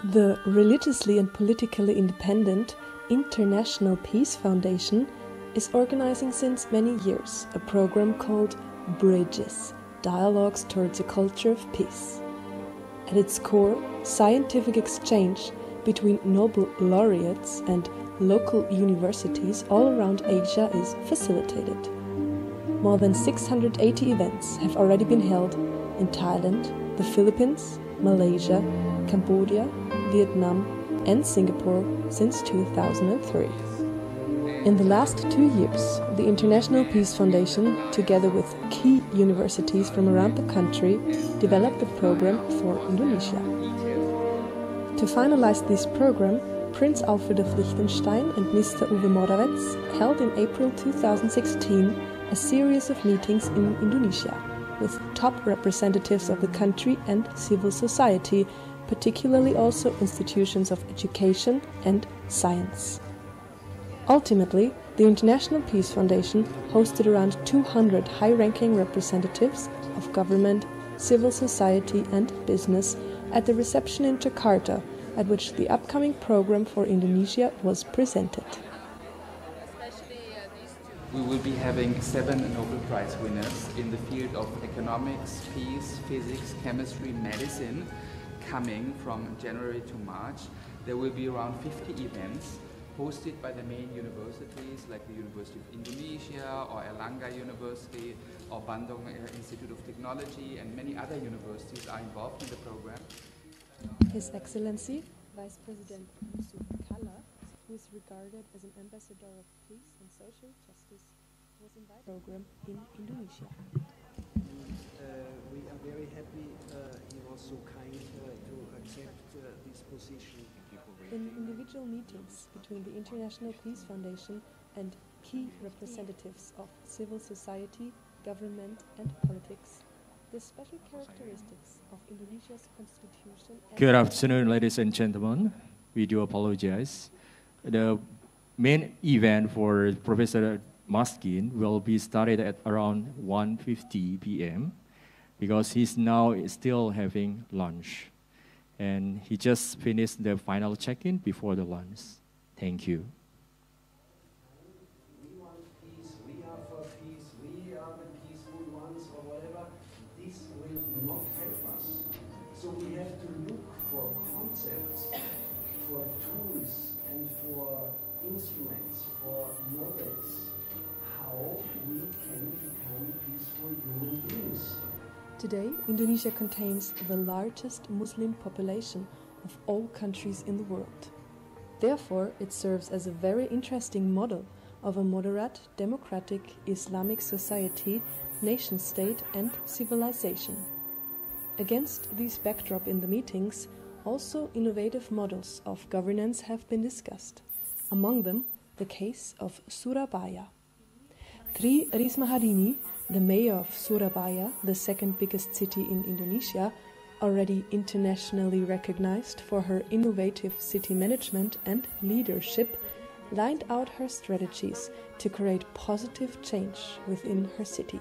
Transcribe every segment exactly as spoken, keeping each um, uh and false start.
The religiously and politically independent International Peace Foundation is organizing since many years a program called Bridges, Dialogues Towards a Culture of Peace. At its core, scientific exchange between Nobel Laureates and local universities all around Asia is facilitated. More than six hundred eighty events have already been held in Thailand, the Philippines, Malaysia, Cambodia, Vietnam and Singapore since two thousand three. In the last two years, the International Peace Foundation, together with key universities from around the country, developed a program for Indonesia. To finalize this program, Prince Alfred of Liechtenstein and Mister Uwe Morawetz held in April two thousand sixteen a series of meetings in Indonesia with top representatives of the country and civil society, particularly also institutions of education and science. Ultimately, the International Peace Foundation hosted around two hundred high-ranking representatives of government, civil society and business at the reception in Jakarta, at which the upcoming program for Indonesia was presented. We will be having seven Nobel Prize winners in the field of economics, peace, physics, chemistry, medicine coming from January to March. There will be around fifty events hosted by the main universities like the University of Indonesia or Erlangga University or Bandung Institute of Technology, and many other universities are involved in the program. His Excellency, Vice President Yusuf Kalla, who is regarded as an ambassador of peace and social justice, was invited to the program in Indonesia. Uh, we are very happy uh, he was so kind uh, to accept uh, this position. In individual meetings between the International Peace Foundation and key representatives of civil society, government and politics, the special characteristics of Indonesia's constitution... Good afternoon, ladies and gentlemen. We do apologize. The main event for Professor Maskin will be started at around one fifty p m because he's now still having lunch. And he just finished the final check-in before the lunch. Thank you. We want peace, we are for peace, we are the peaceful ones or whatever. This will not help us. So we have to look for concepts, for tools and for instruments, for models, how we can become peaceful human beings. Today, Indonesia contains the largest Muslim population of all countries in the world. Therefore, it serves as a very interesting model of a moderate, democratic, Islamic society, nation-state and civilization. Against this backdrop in the meetings, also innovative models of governance have been discussed. Among them, the case of Surabaya. Tri Risma Hari, the mayor of Surabaya, the second biggest city in Indonesia, already internationally recognized for her innovative city management and leadership, lined out her strategies to create positive change within her city.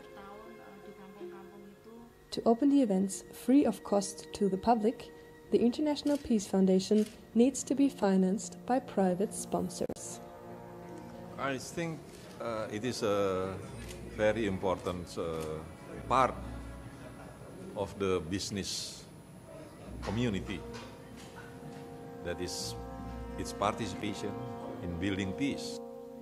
To open the events free of cost to the public, the International Peace Foundation needs to be financed by private sponsors. I think uh, it is a very important uh, part of the business community, that is its participation in building peace.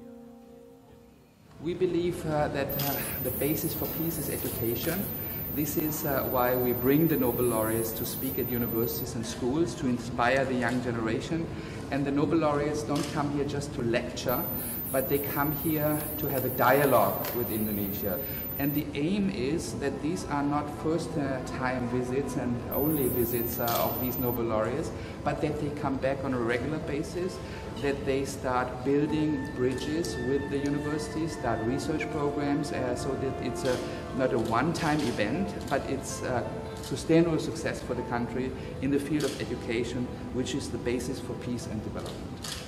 We believe uh, that uh, the basis for peace is education. This is uh, why we bring the Nobel Laureates to speak at universities and schools to inspire the young generation. And the Nobel Laureates don't come here just to lecture, but they come here to have a dialogue with Indonesia. And the aim is that these are not first-time visits and only visits uh, of these Nobel Laureates, but that they come back on a regular basis, that they start building bridges with the universities, start research programs, uh, so that it's a, not a one-time event, but it's uh, sustainable success for the country in the field of education, which is the basis for peace and development.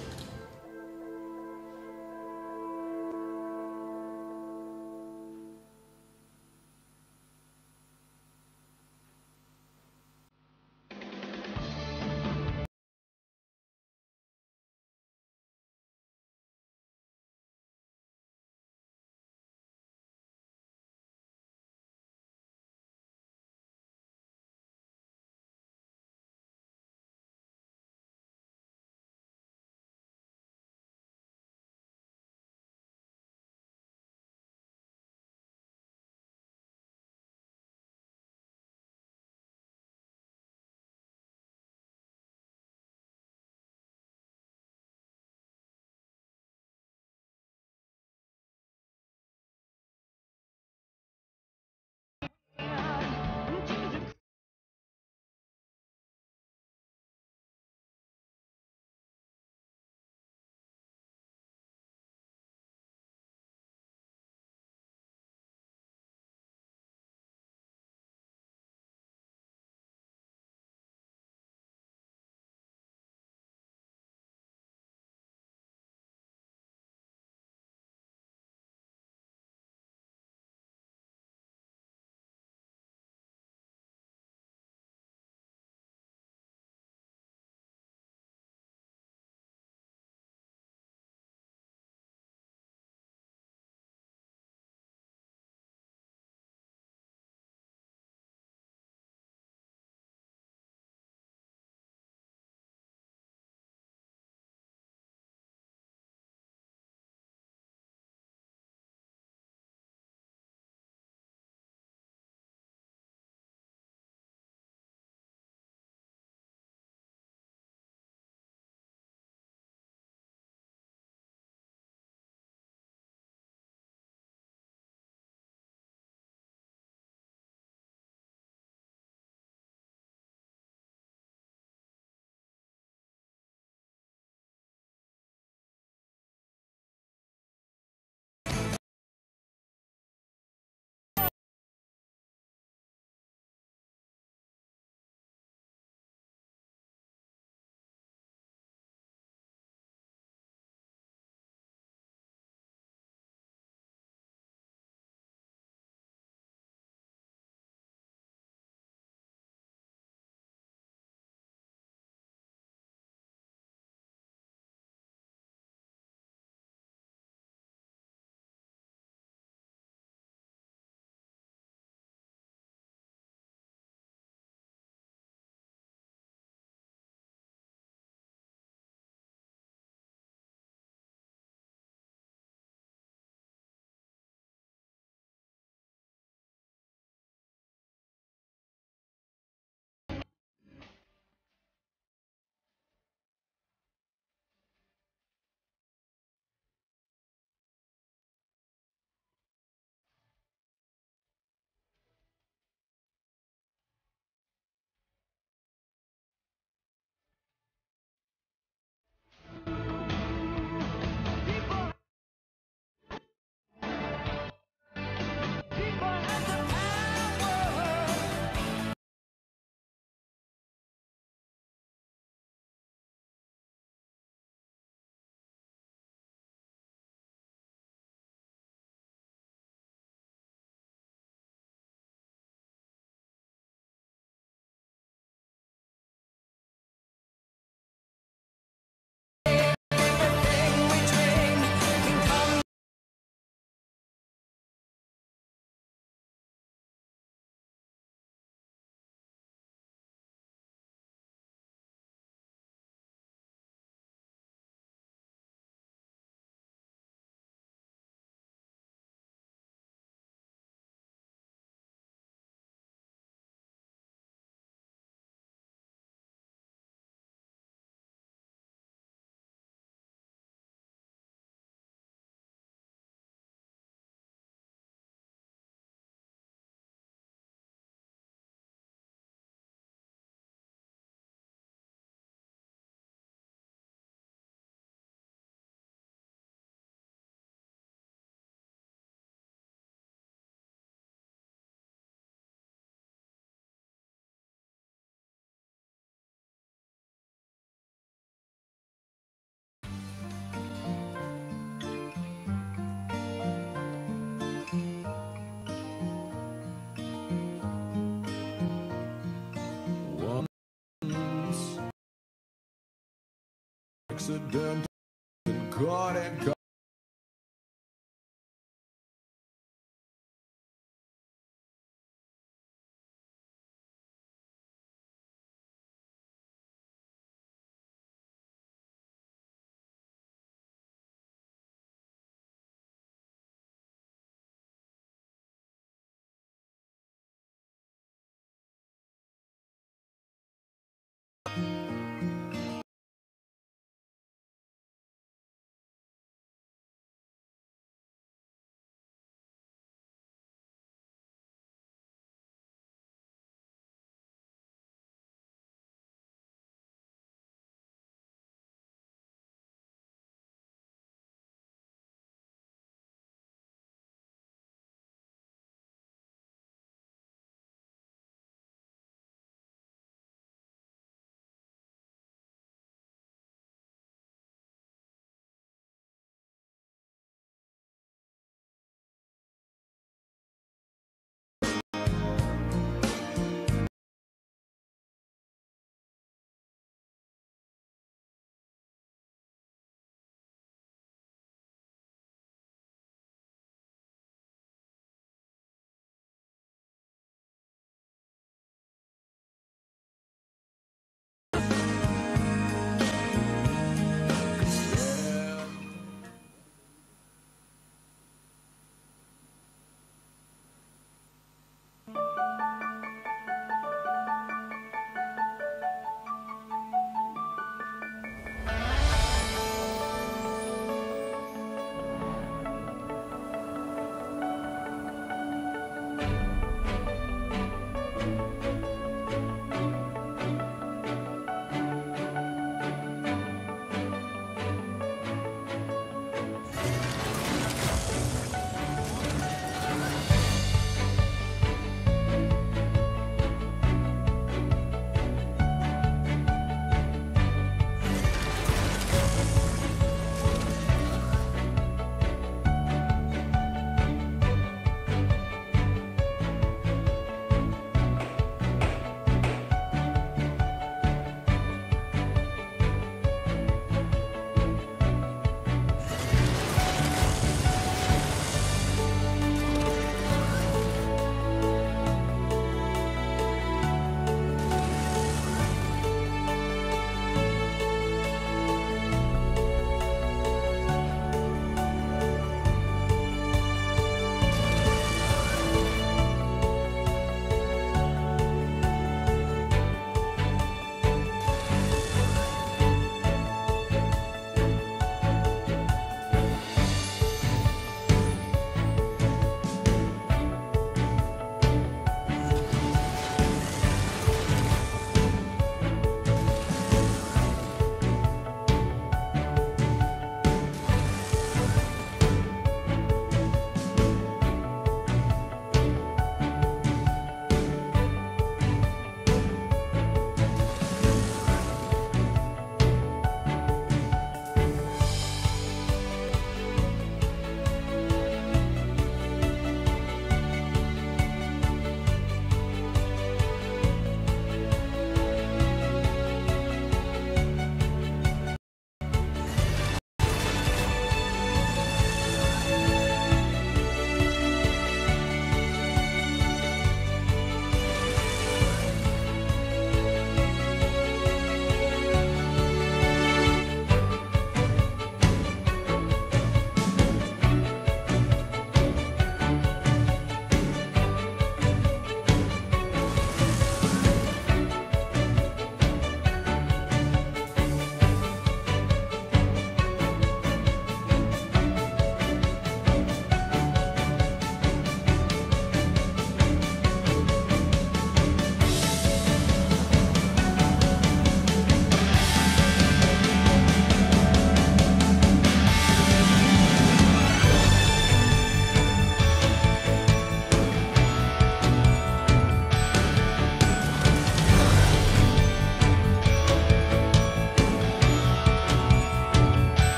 accident and caught and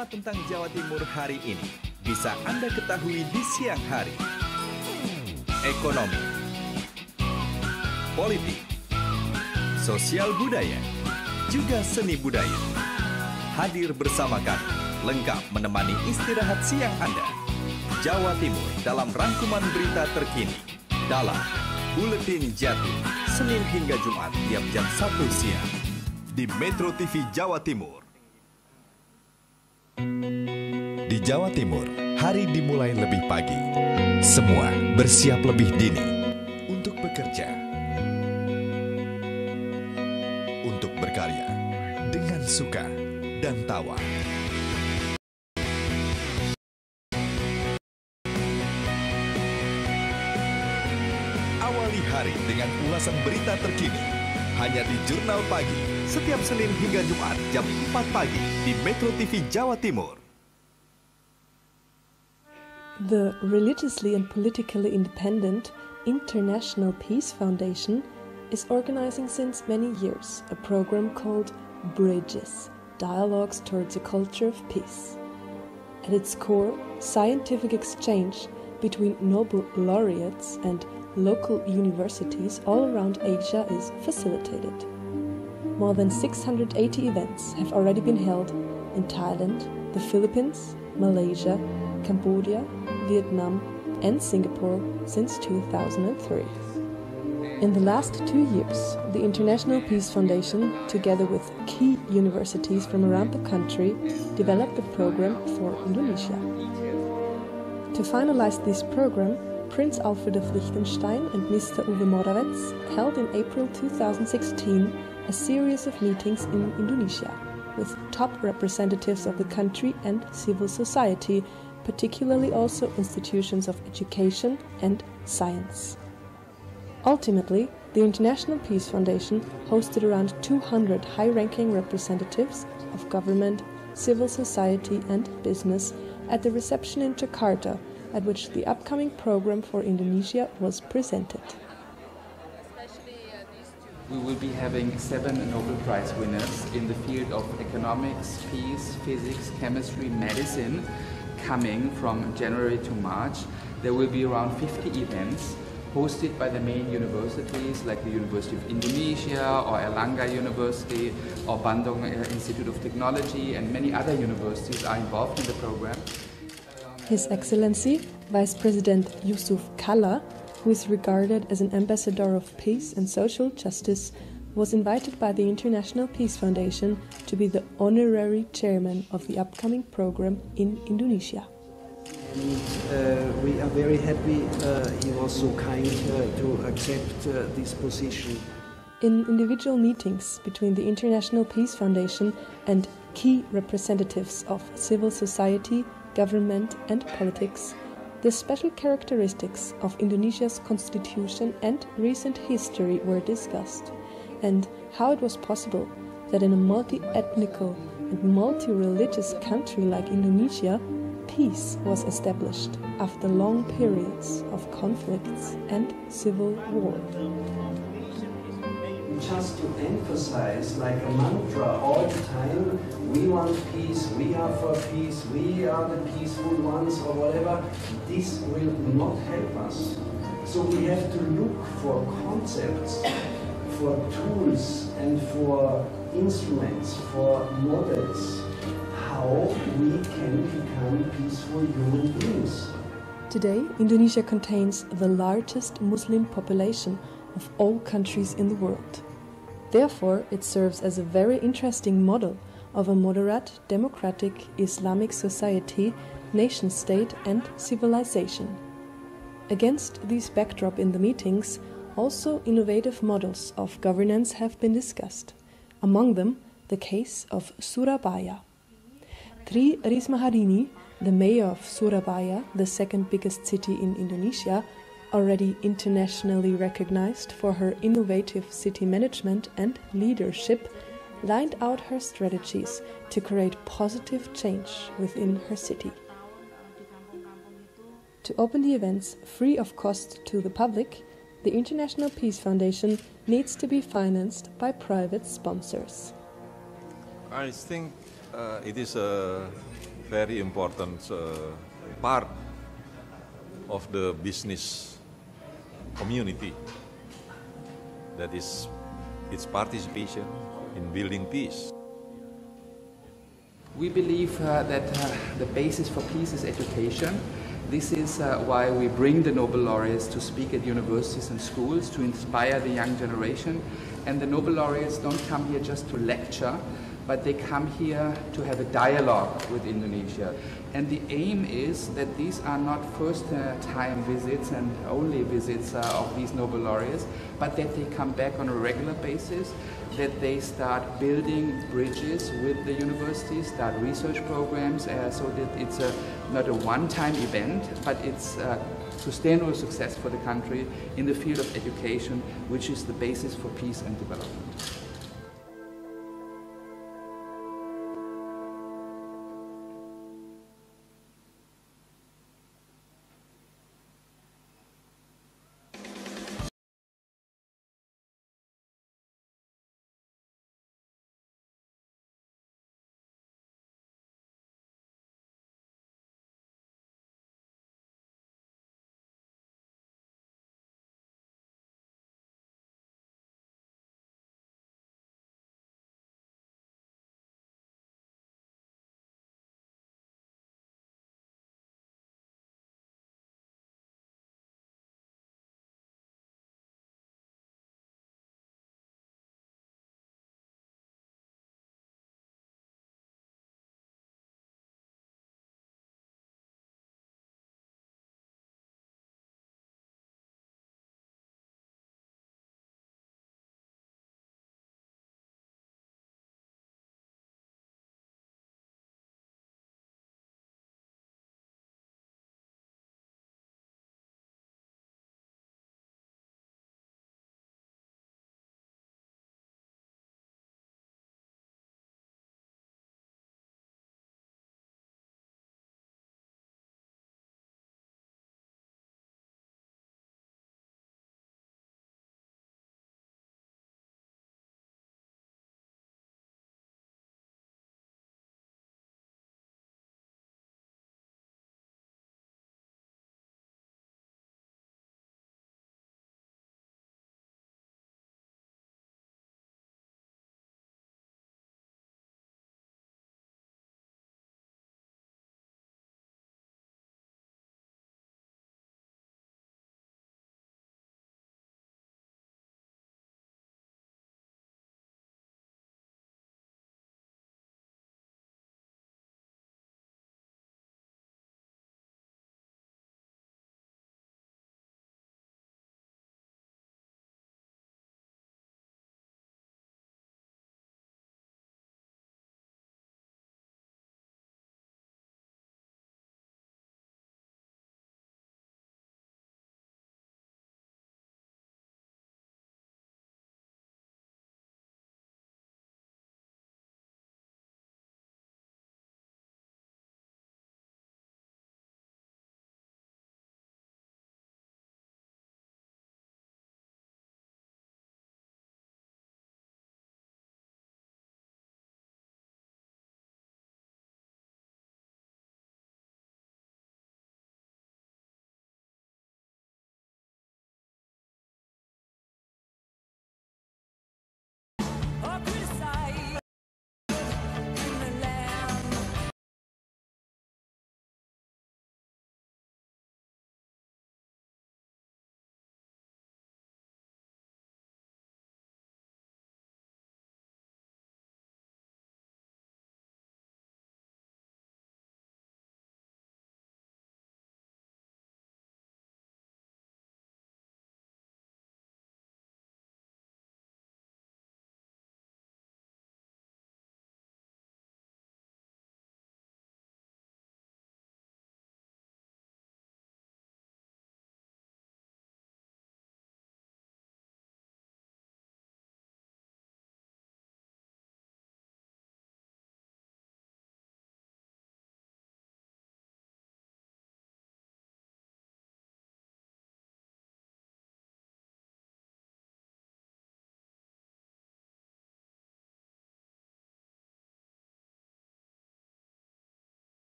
Semua tentang Jawa Timur hari ini bisa Anda ketahui di siang hari. Ekonomi, politik, sosial budaya, juga seni budaya. Hadir bersama kami, lengkap menemani istirahat siang Anda. Jawa Timur dalam rangkuman berita terkini dalam Buletin Jatim, Senin hingga Jumat tiap jam satu siang di Metro T V Jawa Timur. Di Jawa Timur, hari dimulai lebih pagi. Semua bersiap lebih dini untuk bekerja, untuk berkarya dengan suka dan tawa. Awali hari dengan ulasan berita terkini hanya di Jurnal Pagi setiap Senin hingga Jumat jam empat pagi di Metro T V Jawa Timur. The religiously and politically independent International Peace Foundation is organizing since many years a program called Bridges, Dialogues Towards a Culture of Peace. At its core, scientific exchange between Nobel Laureates and local universities all around Asia is facilitated. More than six hundred eighty events have already been held in Thailand, the Philippines, Malaysia, Cambodia, Vietnam and Singapore since two thousand three. In the last two years, the International Peace Foundation, together with key universities from around the country, developed a program for Indonesia. To finalize this program, Prince Alfred of Liechtenstein and Mister Uwe Morawetz held in April two thousand sixteen a series of meetings in Indonesia with top representatives of the country and civil society, particularly also institutions of education and science. Ultimately, the International Peace Foundation hosted around two hundred high-ranking representatives of government, civil society and business at the reception in Jakarta, at which the upcoming program for Indonesia was presented. We will be having seven Nobel Prize winners in the field of economics, peace, physics, chemistry, medicine coming from January to March. There will be around fifty events hosted by the main universities like the University of Indonesia or Erlangga University or Bandung Institute of Technology, and many other universities are involved in the program. His Excellency, Vice President Yusuf Kalla, who is regarded as an ambassador of peace and social justice, was invited by the International Peace Foundation to be the honorary chairman of the upcoming program in Indonesia. And uh, we are very happy uh, he was so kind uh, to accept uh, this position. In individual meetings between the International Peace Foundation and key representatives of civil society, government and politics, the special characteristics of Indonesia's constitution and recent history were discussed, and how it was possible that in a multi-ethnical and multi-religious country like Indonesia, peace was established after long periods of conflicts and civil war. Just to emphasize, like a mantra all the time, we want peace, we are for peace, we are the peaceful ones or whatever, this will not help us. So we have to look for concepts, for tools and for instruments, for models, how we can become peaceful human beings. Today, Indonesia contains the largest Muslim population of all countries in the world. Therefore, it serves as a very interesting model of a moderate, democratic, Islamic society, nation-state and civilization. Against this backdrop in the meetings, also innovative models of governance have been discussed, among them the case of Surabaya. Tri Risma Harini, the mayor of Surabaya, the second biggest city in Indonesia, already internationally recognized for her innovative city management and leadership, lined out her strategies to create positive change within her city. To open the events free of cost to the public, the International Peace Foundation needs to be financed by private sponsors. I think uh, it is a very important uh, part of the business community. That is its participation in building peace. We believe uh, that uh, the basis for peace is education. This is uh, why we bring the Nobel Laureates to speak at universities and schools to inspire the young generation. And the Nobel Laureates don't come here just to lecture, but they come here to have a dialogue with Indonesia. And the aim is that these are not first-time visits and only visits uh, of these Nobel Laureates, but that they come back on a regular basis, that they start building bridges with the universities, start research programs, uh, so that it's a, not a one-time event, but it's a sustainable success for the country in the field of education, which is the basis for peace and development.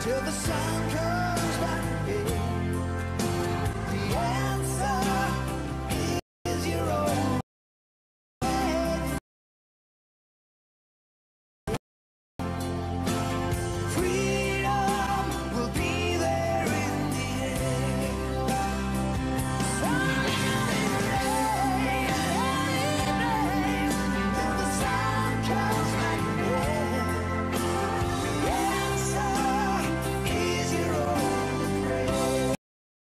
till the sun comes back again. The answer is your own way. Freedom will be there in the end. Someday, till the sun comes back again. The answer is your own prayer.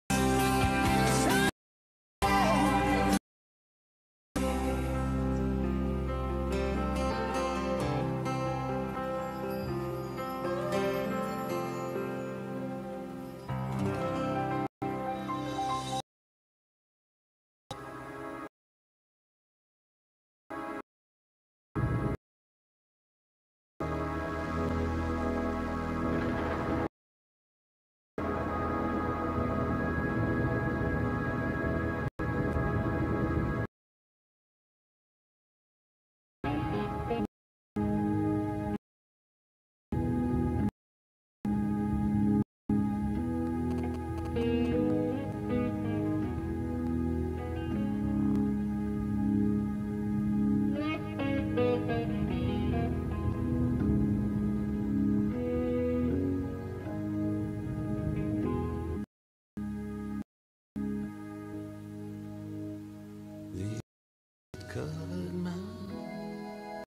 Covered mountains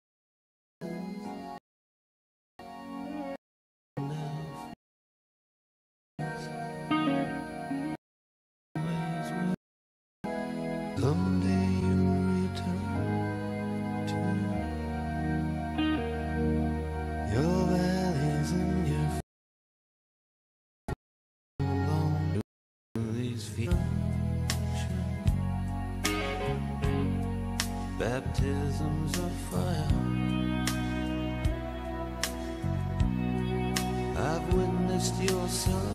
someday you'll return to your valleys and your fields along these fields. Baptisms of fire. I've witnessed your son.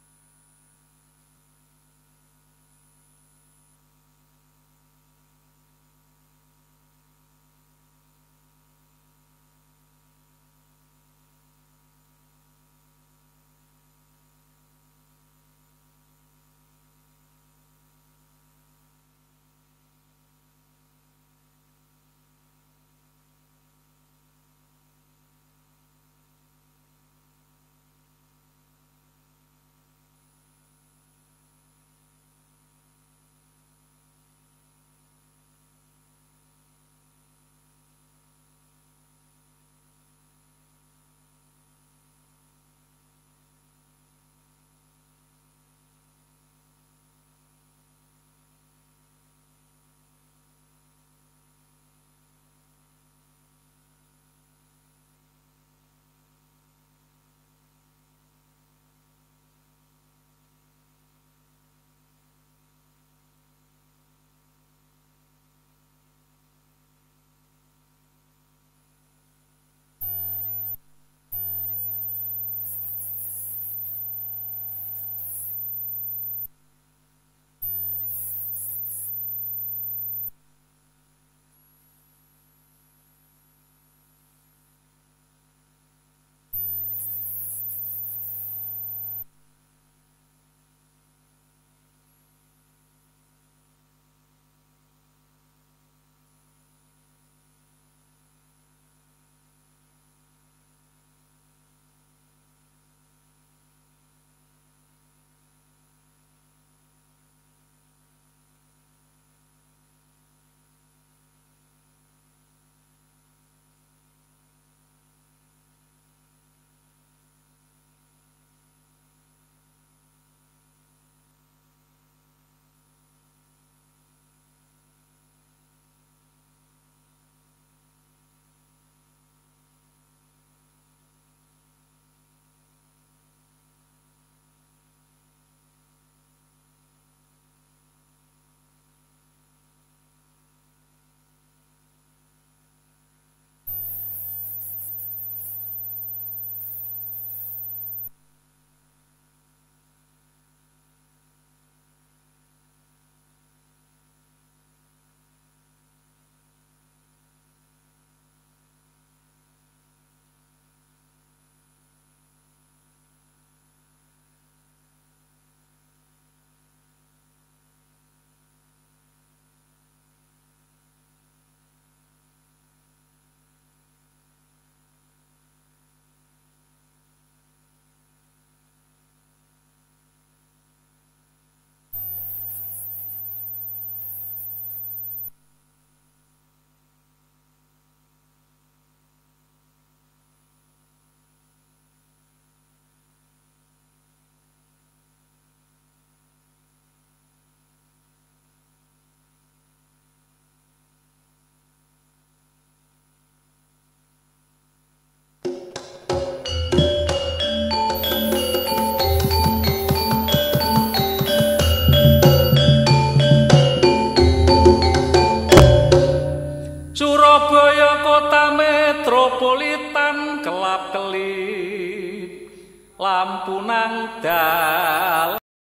lampu nang dal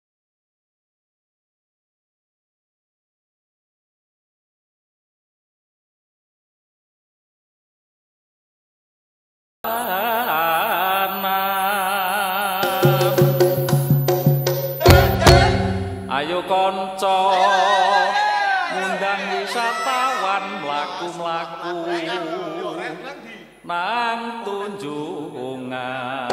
ayo konco ngundang wisatawan mlaku-mlaku nang tunjungan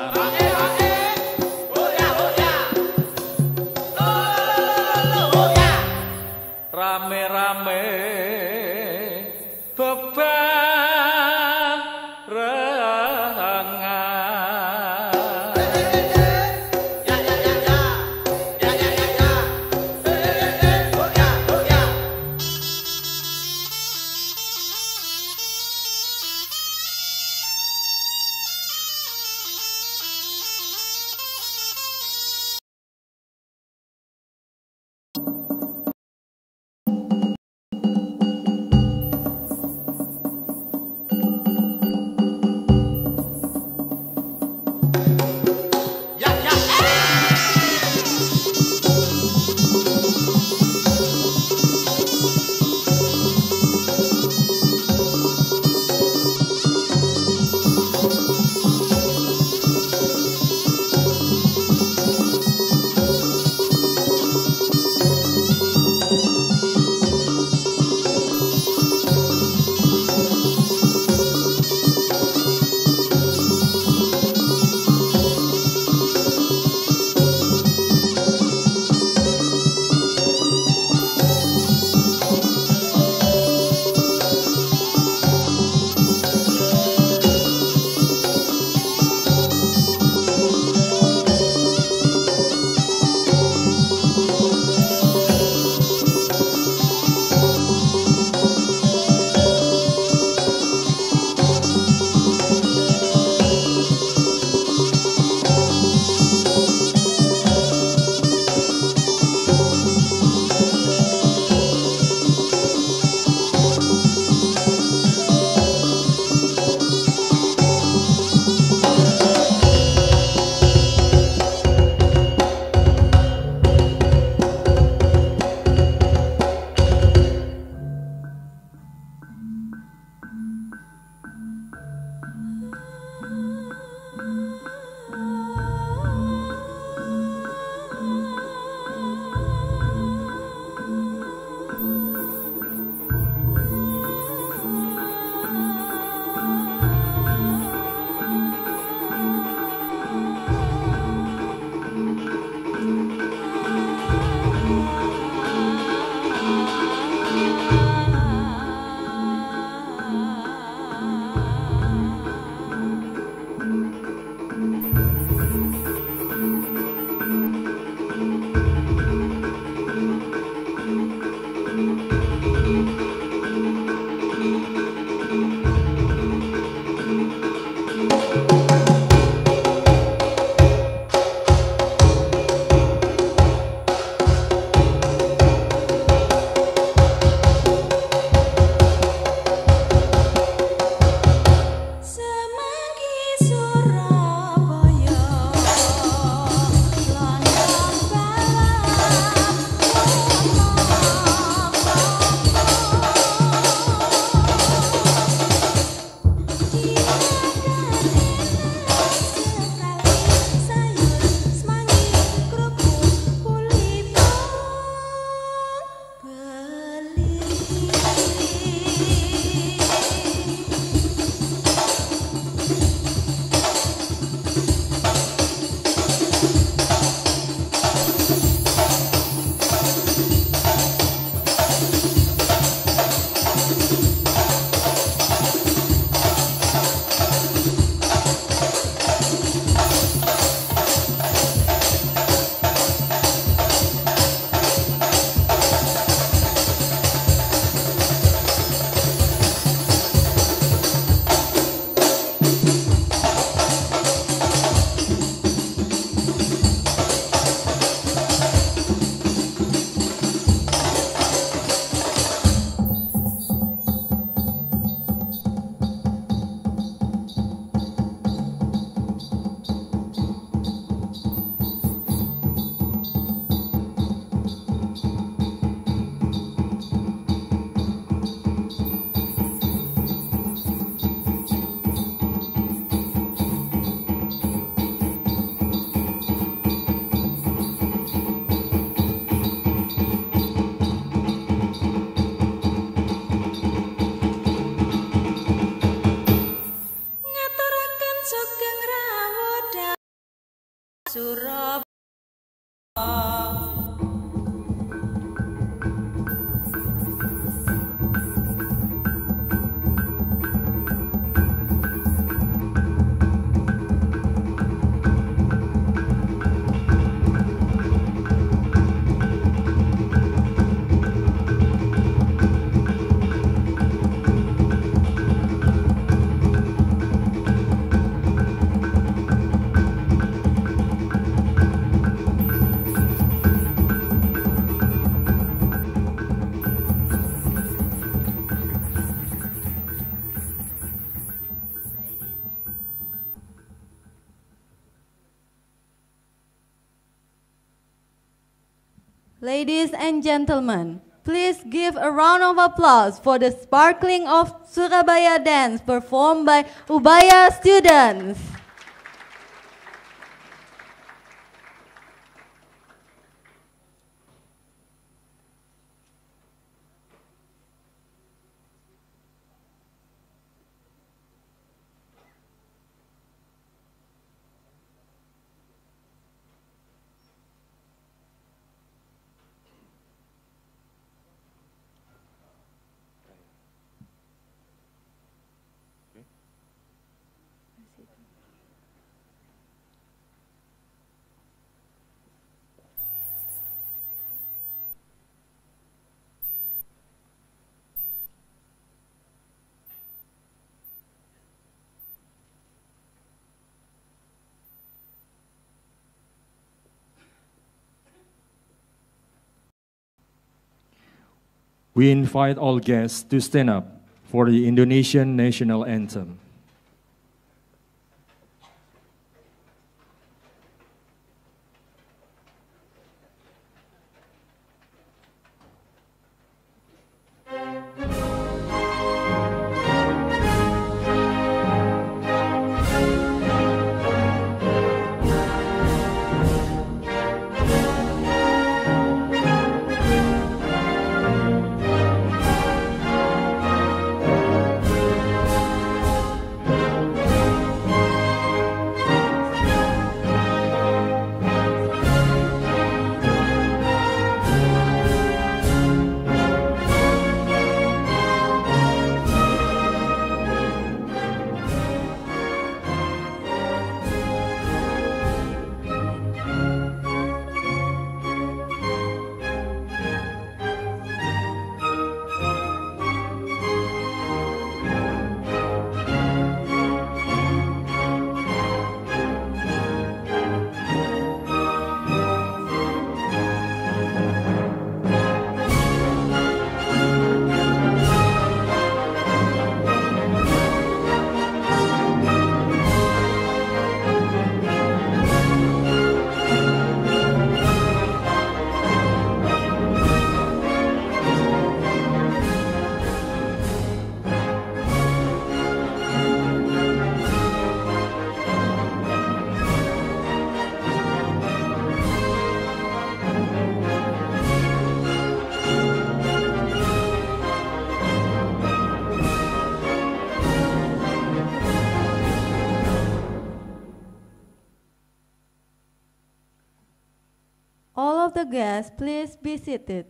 rame-rame bebarengan Surabaya. Ladies and gentlemen, please give a round of applause for the Sparkling of Surabaya dance performed by Ubaya students. We invite all guests to stand up for the Indonesian national anthem. All of the guests, please be seated.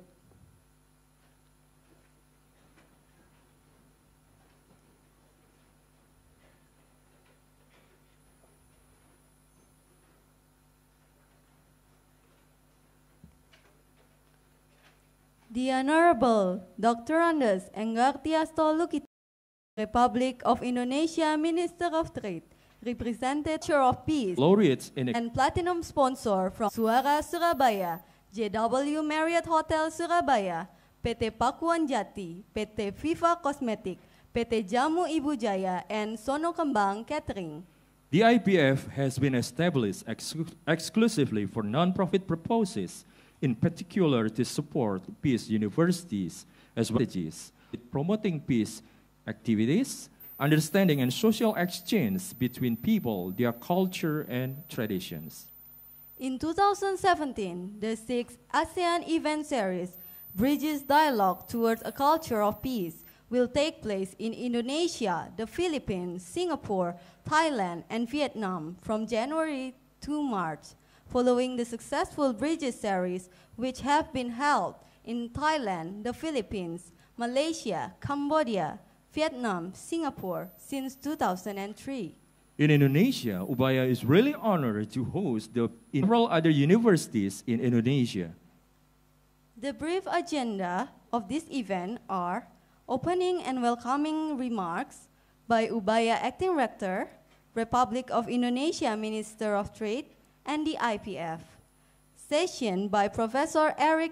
The Honorable Doctor Andes Enggartiasto Lukito, Republic of Indonesia Minister of Trade, Representative of Peace, Laureates in and Platinum Sponsor from Suara Surabaya, J W Marriott Hotel Surabaya, P T Pakuan Jati, P T Viva Cosmetic, P T Jamu Ibu Jaya, and Sono Kembang Catering. The I P F has been established ex exclusively for non-profit purposes, in particular to support peace universities as well as promoting peace activities, understanding and social exchange between people, their culture and traditions. In two thousand seventeen, the sixth ASEAN event series, Bridges Dialogue Towards a Culture of Peace, will take place in Indonesia, the Philippines, Singapore, Thailand, and Vietnam from January to March. following the successful Bridges series, which have been held in Thailand, the Philippines, Malaysia, Cambodia, Vietnam, Singapore since two thousand three. In Indonesia, Ubaya is really honored to host the several other universities in Indonesia. The brief agenda of this event are opening and welcoming remarks by Ubaya Acting Rector, Republic of Indonesia Minister of Trade, and the I P F. Session by Professor Eric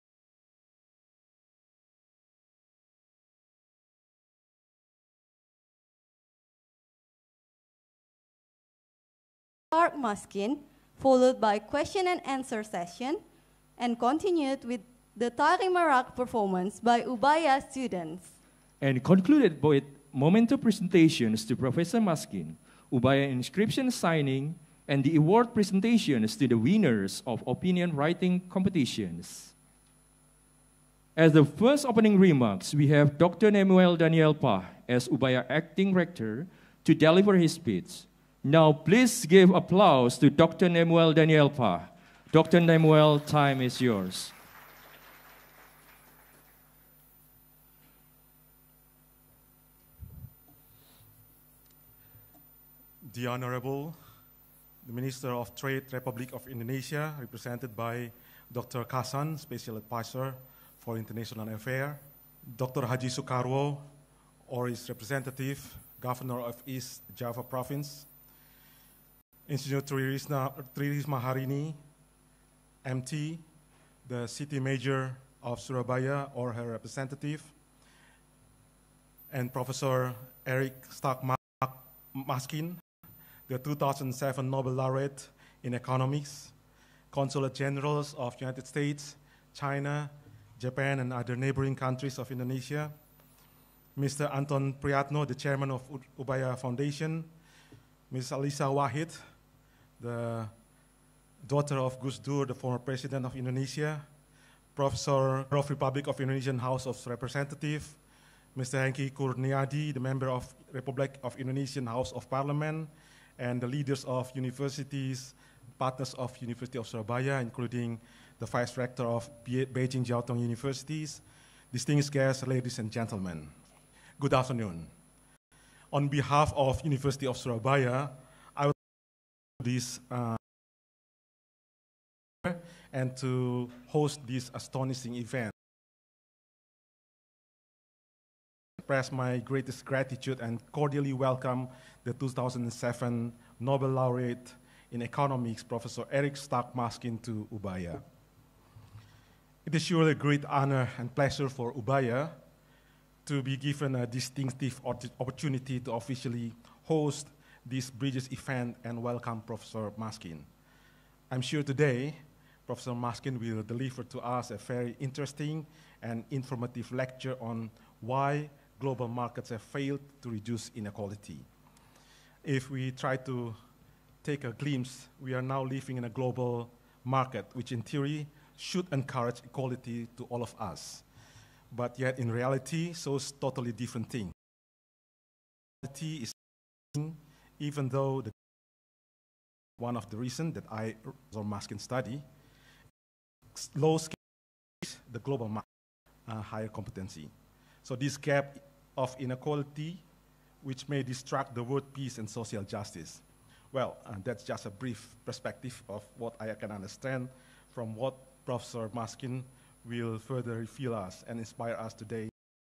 Stark Maskin, followed by question and answer session, and continued with the Tari Merak performance by Ubaya students. And concluded with memento presentations to Professor Maskin, Ubaya inscription signing, and the award presentations to the winners of opinion writing competitions. As the first opening remarks, we have Doctor Nemuel Daniel Pah as Ubaya Acting Rector to deliver his speech. Now please give applause to Doctor Nemuel Daniel Pah. Doctor Nemuel, time is yours. The Honorable the Minister of Trade, Republic of Indonesia, represented by Doctor Kasan, Special Advisor for International Affairs, Doctor Haji Soekarwo, or his representative, Governor of East Java Province, Engineer Tri Risma Harini, M T, the City Mayor of Surabaya or her representative, and Professor Eric Stark Maskin, the two thousand seven Nobel Laureate in Economics, Consulate Generals of United States, China, Japan, and other neighboring countries of Indonesia, Mister Anton Priyatno, the Chairman of Ubaya Foundation, Miz Alisa Wahid, the daughter of Gus Dur, the former President of Indonesia, Professor of Republic of Indonesian House of Representatives, Mister Hengki Kurniadi, the member of Republic of Indonesian House of Parliament, and the leaders of universities, partners of University of Surabaya, including the Vice Rector of Beijing Jiao Tong Universities, distinguished guests, ladies and gentlemen. Good afternoon. On behalf of University of Surabaya, I would like to this uh, and to host this astonishing event. Express my greatest gratitude and cordially welcome the two thousand seven Nobel Laureate in Economics, Professor Eric Stark Maskin, to Ubaya. It is surely a great honor and pleasure for Ubaya to be given a distinctive opportunity to officially host this Bridges event and welcome Professor Maskin. I'm sure today Professor Maskin will deliver to us a very interesting and informative lecture on why global markets have failed to reduce inequality. If we try to take a glimpse, we are now living in a global market, which in theory should encourage equality to all of us. But yet in reality, shows totally different thing. Equality is even though the one of the reasons that I, or Maskin study, low scale, the global market, uh, higher competency. So this gap of inequality, which may distract the word peace and social justice. Well, uh, that's just a brief perspective of what I can understand from what Professor Maskin will further reveal us and inspire us today.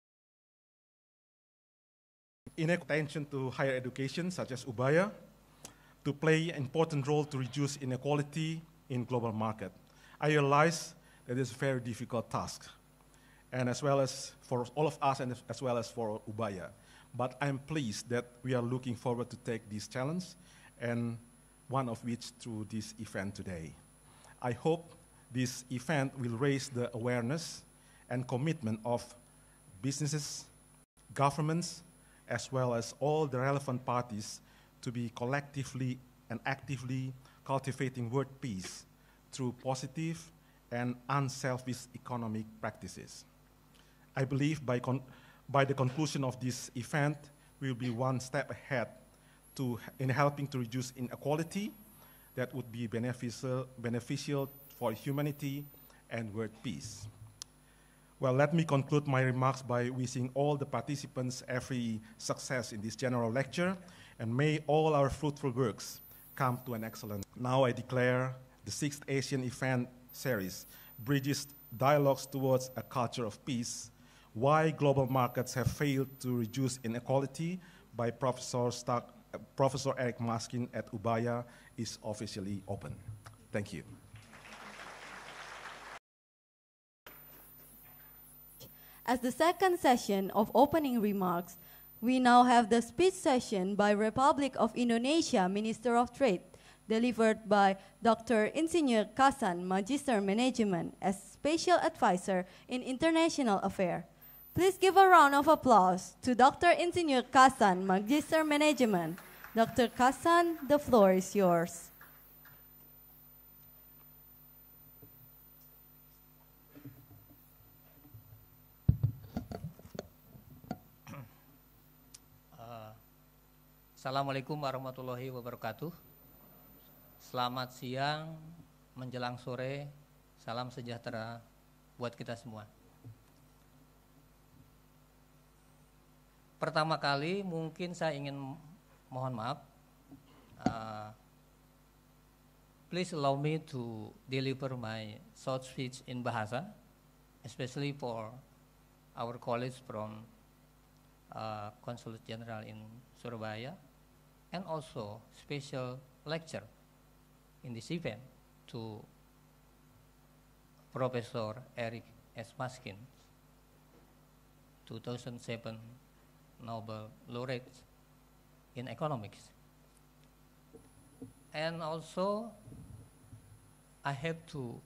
In attention to higher education, such as Ubaya, to play an important role to reduce inequality in global market. I realize that it's a very difficult task, and as well as for all of us and as well as for Ubaya. But I'm pleased that we are looking forward to take this challenge, and one of which through this event today. I hope this event will raise the awareness and commitment of businesses, governments, as well as all the relevant parties to be collectively and actively cultivating world peace through positive and unselfish economic practices. I believe by, con by the conclusion of this event, we will be one step ahead to, in helping to reduce inequality, that would be beneficial, beneficial for humanity and world peace. Well, let me conclude my remarks by wishing all the participants every success in this general lecture, and may all our fruitful works come to an excellent. Now I declare the sixth Asian event series, Bridges Dialogues Towards a Culture of Peace, Why Global Markets Have Failed to Reduce Inequality, by Professor, Stark, uh, Professor Eric Maskin at Ubaya, is officially open. Thank you. As the second session of opening remarks, we now have the speech session by Republic of Indonesia Minister of Trade, delivered by Doctor Insinyur Kasan, Magister Management, as Special Advisor in International Affairs. Please give a round of applause to Doctor Insinyur Kasan, Magister Management. Doctor Kasan, the floor is yours. Assalamualaikum warahmatullahi wabarakatuh. Selamat siang, menjelang sore, salam sejahtera buat kita semua. Pertama kali mungkin saya ingin mohon maaf. Uh, please allow me to deliver my short speech in Bahasa, especially for our colleagues from uh, Consulate General in Surabaya, and also special lecture in this event to Professor Eric S. Maskin, two thousand seven Nobel Laureate in Economics. And also I have to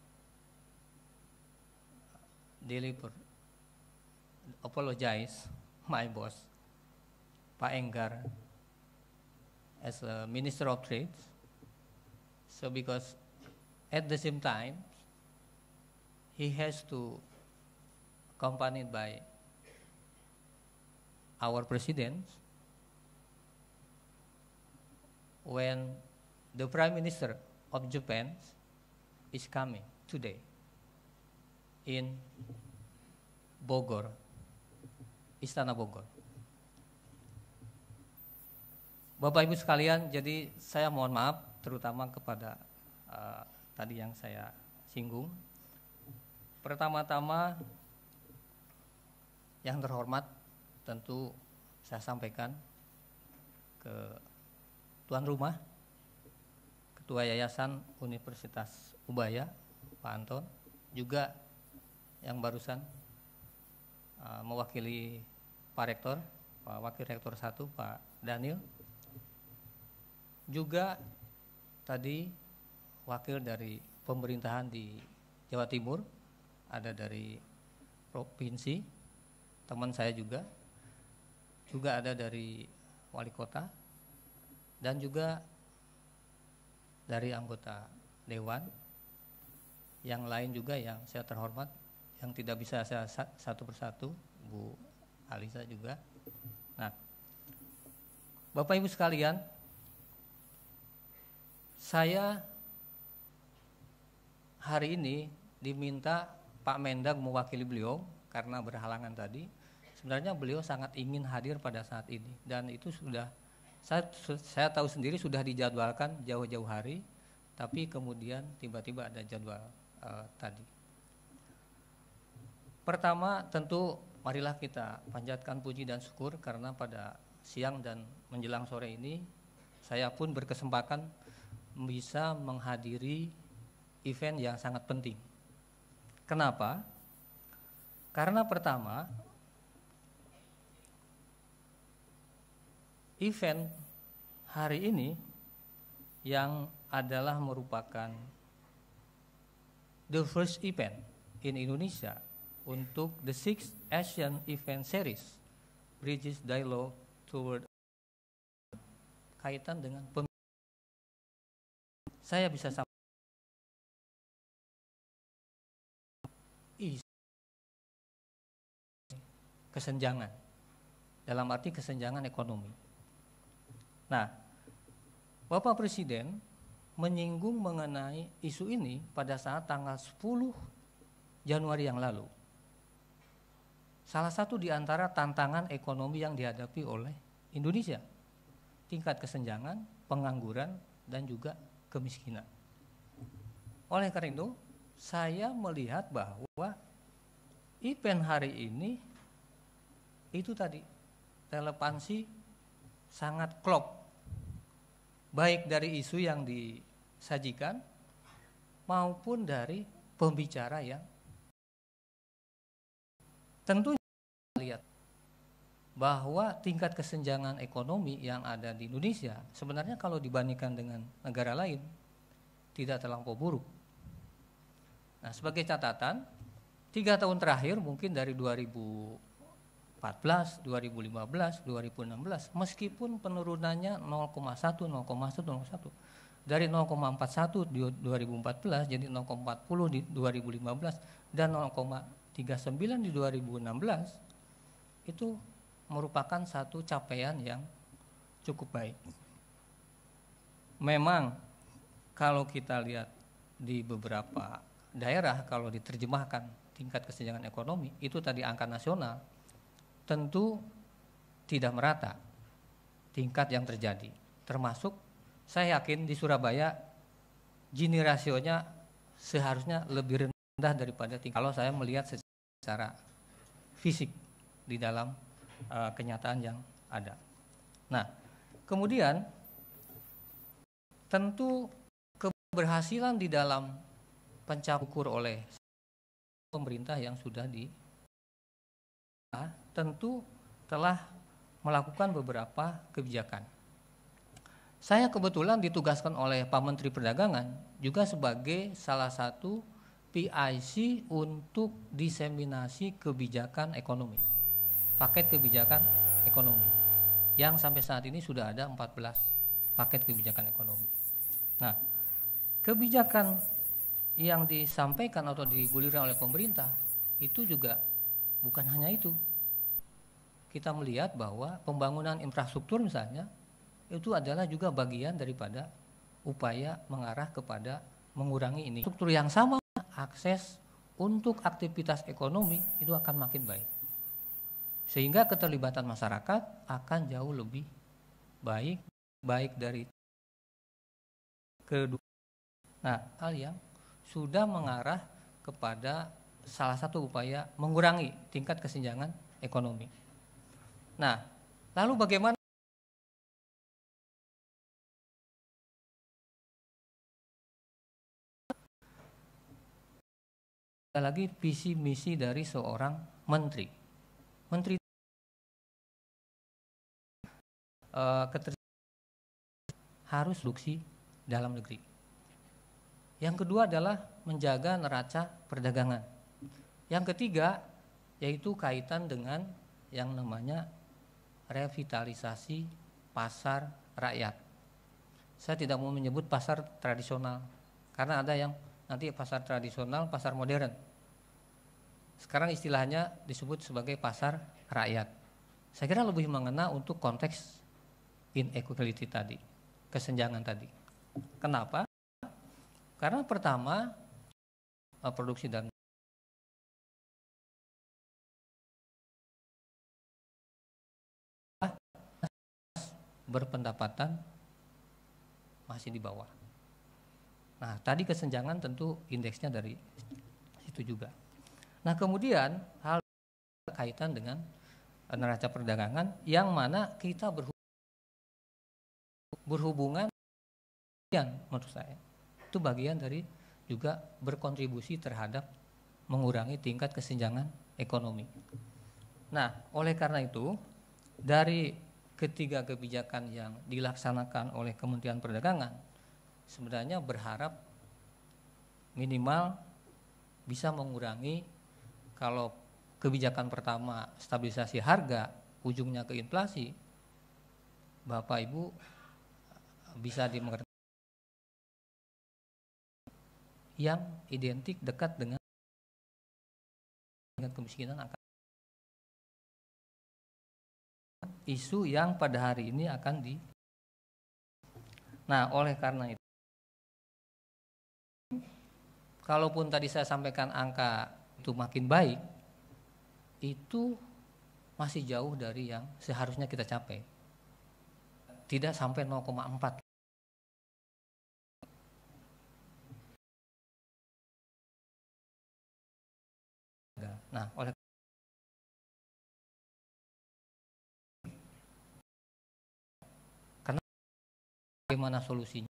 deliver, apologize my boss, Pak Enggar, as a Minister of Trade. So because at the same time, he has to accompanied by our President when the Prime Minister of Japan is coming today in Bogor, Istana Bogor. Bapak Ibu sekalian, jadi saya mohon maaf terutama kepada uh, tadi yang saya singgung. Pertama-tama yang terhormat tentu saya sampaikan ke tuan rumah, Ketua Yayasan Universitas Ubaya, Pak Anton, juga yang barusan uh, mewakili Pak Rektor, Pak Wakil Rektor satu, Pak Daniel. Juga tadi wakil dari pemerintahan di Jawa Timur, ada dari provinsi, teman saya juga, juga ada dari wali kota, dan juga dari anggota dewan, yang lain juga yang saya terhormat, yang tidak bisa saya satu persatu, Bu Alisa juga. Nah, Bapak Ibu sekalian, saya hari ini diminta Pak Mendag mewakili beliau karena berhalangan tadi. Sebenarnya beliau sangat ingin hadir pada saat ini dan itu sudah saya, saya tahu sendiri sudah dijadwalkan jauh-jauh hari, tapi kemudian tiba-tiba ada jadwal uh, tadi. Pertama tentu marilah kita panjatkan puji dan syukur karena pada siang dan menjelang sore ini saya pun berkesempatan bisa menghadiri event yang sangat penting. Kenapa? Karena pertama, event hari ini yang adalah merupakan the first event in Indonesia untuk the sixth Asian Event Series, Bridges Dialogue Toward, kaitan dengan pemilu. Saya bisa sampaikan kesenjangan, dalam arti kesenjangan ekonomi. Nah, Bapak Presiden menyinggung mengenai isu ini pada saat tanggal sepuluh Januari yang lalu. Salah satu di antara tantangan ekonomi yang dihadapi oleh Indonesia, tingkat kesenjangan, pengangguran, dan juga kemiskinan. Oleh karena itu, saya melihat bahwa event hari ini itu tadi relevansi sangat klop, baik dari isu yang disajikan maupun dari pembicara yang tentunya lihat bahwa tingkat kesenjangan ekonomi yang ada di Indonesia sebenarnya kalau dibandingkan dengan negara lain tidak terlampau buruk. Nah, sebagai catatan, tiga tahun terakhir mungkin dari dua ribu empat belas, dua ribu lima belas, dua ribu enam belas, meskipun penurunannya nol koma satu, nol koma satu, nol koma satu, dari nol koma empat satu di dua ribu empat belas jadi nol koma empat nol di dua ribu lima belas dan nol koma tiga sembilan di dua ribu enam belas, itu merupakan satu capaian yang cukup baik. Memang kalau kita lihat di beberapa daerah, kalau diterjemahkan tingkat kesenjangan ekonomi, itu tadi angka nasional, tentu tidak merata tingkat yang terjadi. Termasuk saya yakin di Surabaya Gini rasionya seharusnya lebih rendah daripada tingkat. Kalau saya melihat secara fisik di dalam uh, kenyataan yang ada. Nah, kemudian tentu keberhasilan di dalam pencapaian oleh pemerintah yang sudah di tentu telah melakukan beberapa kebijakan. Saya kebetulan ditugaskan oleh Pak Menteri Perdagangan juga sebagai salah satu P I C untuk diseminasi kebijakan ekonomi, paket kebijakan ekonomi, yang sampai saat ini sudah ada empat belas paket kebijakan ekonomi. Nah, kebijakan yang disampaikan atau digulirkan oleh pemerintah itu juga bukan hanya itu. Kita melihat bahwa pembangunan infrastruktur misalnya itu adalah juga bagian daripada upaya mengarah kepada mengurangi ini. Struktur yang sama, akses untuk aktivitas ekonomi itu akan makin baik. Sehingga keterlibatan masyarakat akan jauh lebih baik, baik dari kedua. Nah, hal yang sudah mengarah kepada salah satu upaya mengurangi tingkat kesenjangan ekonomi. Nah, lalu bagaimana ada lagi visi misi dari seorang menteri. Menteri uh, harus produksi dalam negeri. Yang kedua adalah menjaga neraca perdagangan. Yang ketiga yaitu kaitan dengan yang namanya revitalisasi pasar rakyat. Saya tidak mau menyebut pasar tradisional karena ada yang nanti pasar tradisional, pasar modern. Sekarang istilahnya disebut sebagai pasar rakyat. Saya kira lebih mengena untuk konteks inequality tadi, kesenjangan tadi. Kenapa? Karena pertama produksi dan berpendapatan masih di bawah. Nah, tadi kesenjangan tentu indeksnya dari situ juga. Nah, kemudian hal berkaitan dengan neraca perdagangan yang mana kita berhubungan menurut saya itu bagian dari juga berkontribusi terhadap mengurangi tingkat kesenjangan ekonomi. Nah, oleh karena itu dari ketiga kebijakan yang dilaksanakan oleh Kementerian Perdagangan sebenarnya berharap minimal bisa mengurangi, kalau kebijakan pertama stabilisasi harga ujungnya ke inflasi, Bapak Ibu bisa dimengerti yang identik dekat dengan dengan kemiskinan akan isu yang pada hari ini akan di. Nah, oleh karena itu kalaupun tadi saya sampaikan angka itu makin baik, itu masih jauh dari yang seharusnya kita capai. Tidak sampai nol koma empat. Nah, oleh karena bagaimana solusinya?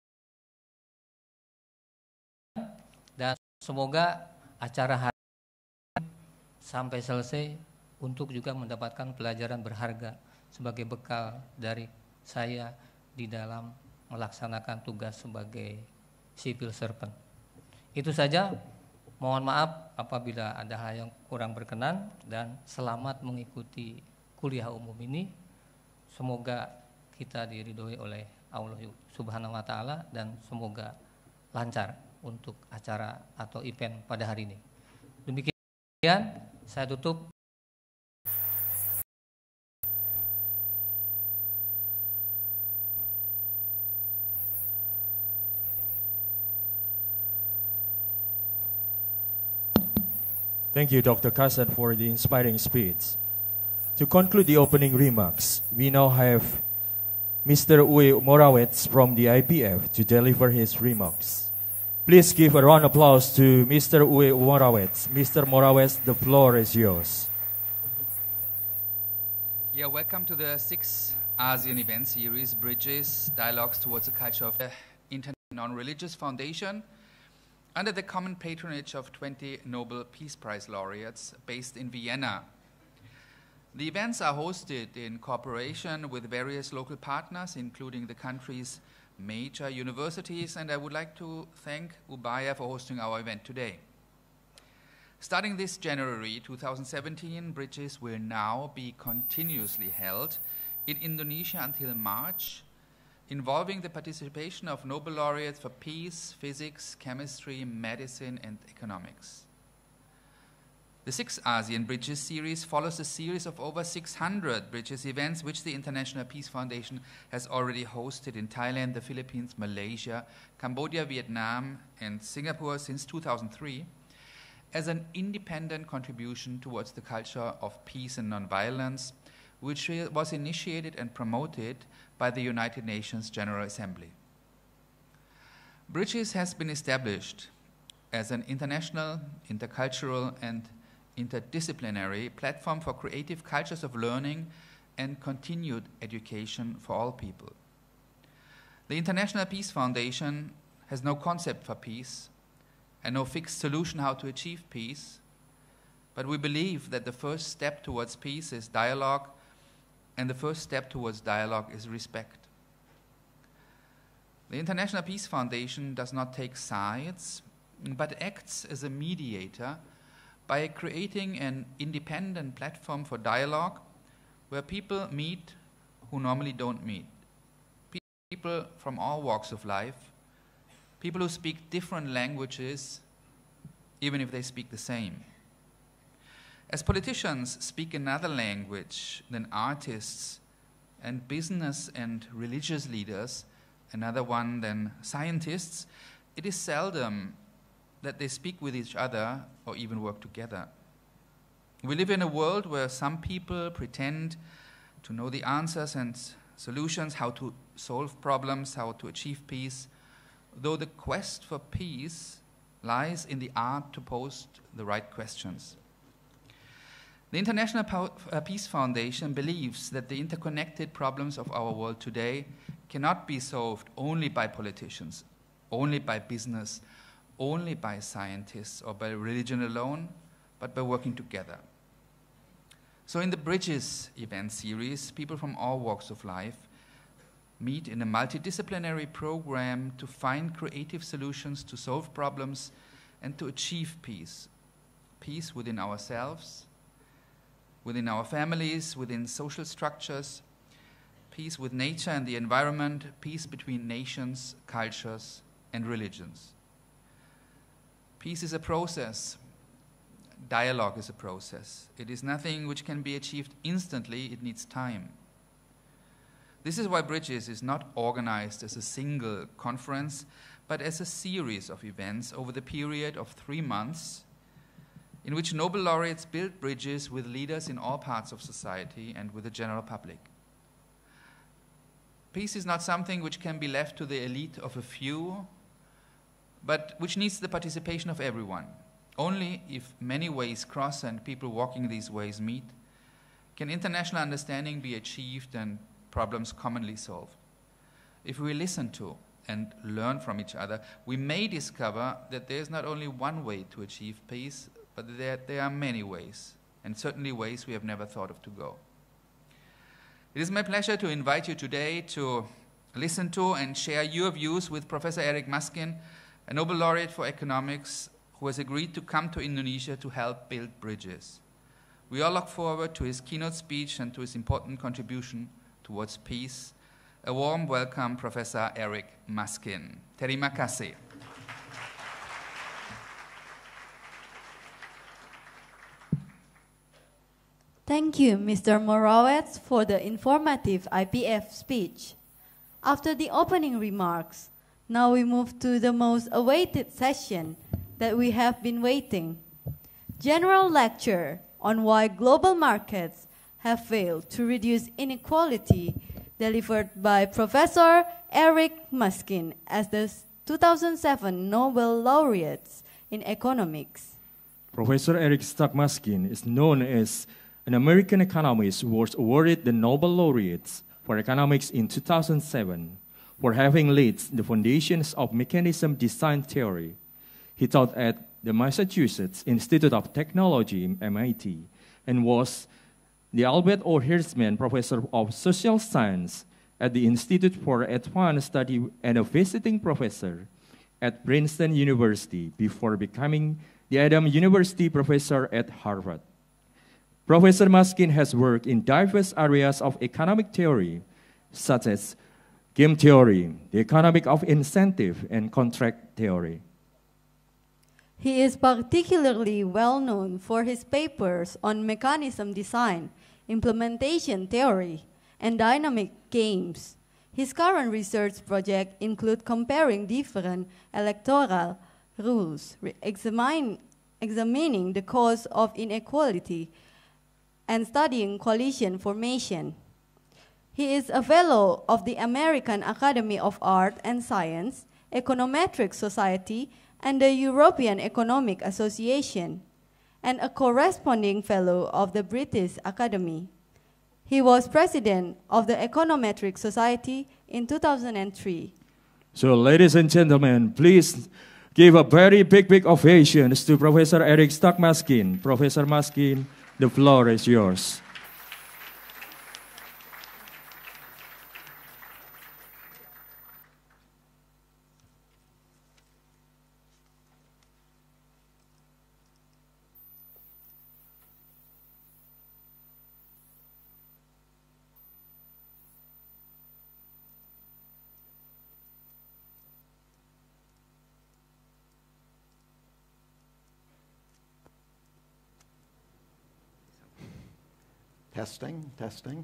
Dan semoga acara hari ini sampai selesai untuk juga mendapatkan pelajaran berharga sebagai bekal dari saya di dalam melaksanakan tugas sebagai civil servant. Itu saja. Mohon maaf apabila ada hal yang kurang berkenan, dan selamat mengikuti kuliah umum ini. Semoga kita diridhoi oleh Allah Subhanahu wa taala dan semoga lancar untuk acara atau event pada hari ini. Demikian saya tutup. Thank you, Doctor Kassan, for the inspiring speech. To conclude the opening remarks, we now have Mister Uwe Morawetz from the I P F to deliver his remarks. Please give a round of applause to Mister Uwe Morawetz. Mister Morawetz, the floor is yours. Yeah, welcome to the sixth ASEAN event series, Bridges, Dialogues Towards the Culture of the Internet Non-Religious Foundation, under the common patronage of twenty Nobel Peace Prize laureates based in Vienna. The events are hosted in cooperation with various local partners, including the country's major universities, and I would like to thank Ubaya for hosting our event today. Starting this January two thousand seventeen, Bridges will now be continuously held in Indonesia until March, involving the participation of Nobel laureates for peace, physics, chemistry, medicine, and economics. The sixth ASEAN Bridges series follows a series of over six hundred Bridges events which the International Peace Foundation has already hosted in Thailand, the Philippines, Malaysia, Cambodia, Vietnam, and Singapore since two thousand three, as an independent contribution towards the culture of peace and nonviolence, which was initiated and promoted by the United Nations General Assembly. Bridges has been established as an international, intercultural, and interdisciplinary platform for creative cultures of learning and continued education for all people. The International Peace Foundation has no concept for peace and no fixed solution how to achieve peace, but we believe that the first step towards peace is dialogue, and the first step towards dialogue is respect. The International Peace Foundation does not take sides, but acts as a mediator by creating an independent platform for dialogue where people meet who normally don't meet. People from all walks of life, people who speak different languages, even if they speak the same. As politicians speak another language than artists, and business and religious leaders another one than scientists, it is seldom that they speak with each other or even work together. We live in a world where some people pretend to know the answers and solutions, how to solve problems, how to achieve peace, though the quest for peace lies in the art to pose the right questions. The International Peace Foundation believes that the interconnected problems of our world today cannot be solved only by politicians, only by business, only by scientists or by religion alone, but by working together. So in the Bridges event series, people from all walks of life meet in a multidisciplinary program to find creative solutions to solve problems and to achieve peace. Peace within ourselves, within our families, within social structures, peace with nature and the environment, peace between nations, cultures, and religions. Peace is a process. Dialogue is a process. It is nothing which can be achieved instantly. It needs time. This is why Bridges is not organized as a single conference, but as a series of events over the period of three months in which Nobel laureates build bridges with leaders in all parts of society and with the general public. Peace is not something which can be left to the elite of a few, but which needs the participation of everyone. Only if many ways cross and people walking these ways meet, can international understanding be achieved and problems commonly solved. If we listen to and learn from each other, we may discover that there is not only one way to achieve peace, but that there are many ways, and certainly ways we have never thought of to go. It is my pleasure to invite you today to listen to and share your views with Professor Eric Maskin, a Nobel laureate for economics, who has agreed to come to Indonesia to help build bridges. We all look forward to his keynote speech and to his important contribution towards peace. A warm welcome, Professor Eric Maskin. Terima kasih. Thank you, Mister Morawetz, for the informative I P F speech. After the opening remarks, now we move to the most awaited session that we have been waiting. General lecture on why global markets have failed to reduce inequality, delivered by Professor Eric Maskin as the two thousand seven Nobel Laureate in Economics. Professor Eric Maskin is known as an American economist who was awarded the Nobel Laureate for Economics in two thousand seven for having laid the foundations of mechanism design theory. He taught at the Massachusetts Institute of Technology, M I T, and was the Albert O. Hirschman Professor of Social Science at the Institute for Advanced Study and a visiting professor at Princeton University before becoming the Adams University Professor at Harvard. Professor Maskin has worked in diverse areas of economic theory, such as game theory, the economic of incentive, and contract theory. He is particularly well known for his papers on mechanism design, implementation theory, and dynamic games. His current research projects include comparing different electoral rules, examine, examining the cause of inequality, and studying coalition formation. He is a fellow of the American Academy of Art and Science, Econometric Society, and the European Economic Association, and a corresponding fellow of the British Academy. He was president of the Econometric Society in two thousand three. So, ladies and gentlemen, please give a very big, big ovation to Professor Eric Maskin. Professor Maskin, the floor is yours. Testing, testing.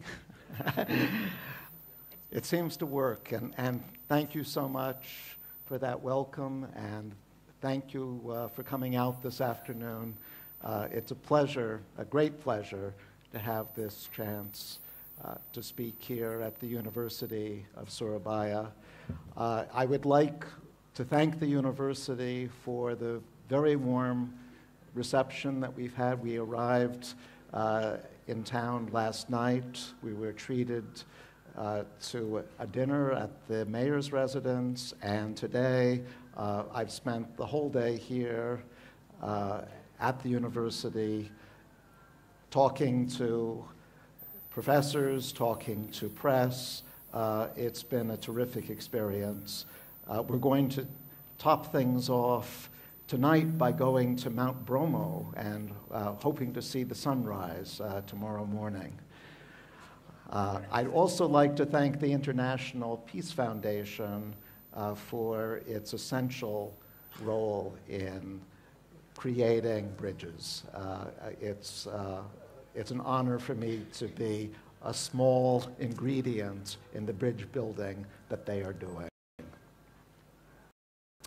It seems to work, and, and thank you so much for that welcome, and thank you uh, for coming out this afternoon. Uh, it's a pleasure, a great pleasure, to have this chance uh, to speak here at the University of Surabaya. Uh, I would like to thank the university for the very warm reception that we've had. We arrived uh, in town last night. We were treated uh, to a dinner at the mayor's residence, and today uh, I've spent the whole day here uh, at the university talking to professors, talking to press. Uh, it's been a terrific experience. Uh, we're going to top things off tonight by going to Mount Bromo and uh, hoping to see the sunrise uh, tomorrow morning. Uh, I'd also like to thank the International Peace Foundation uh, for its essential role in creating bridges. Uh, it's, uh, it's an honor for me to be a small ingredient in the bridge building that they are doing.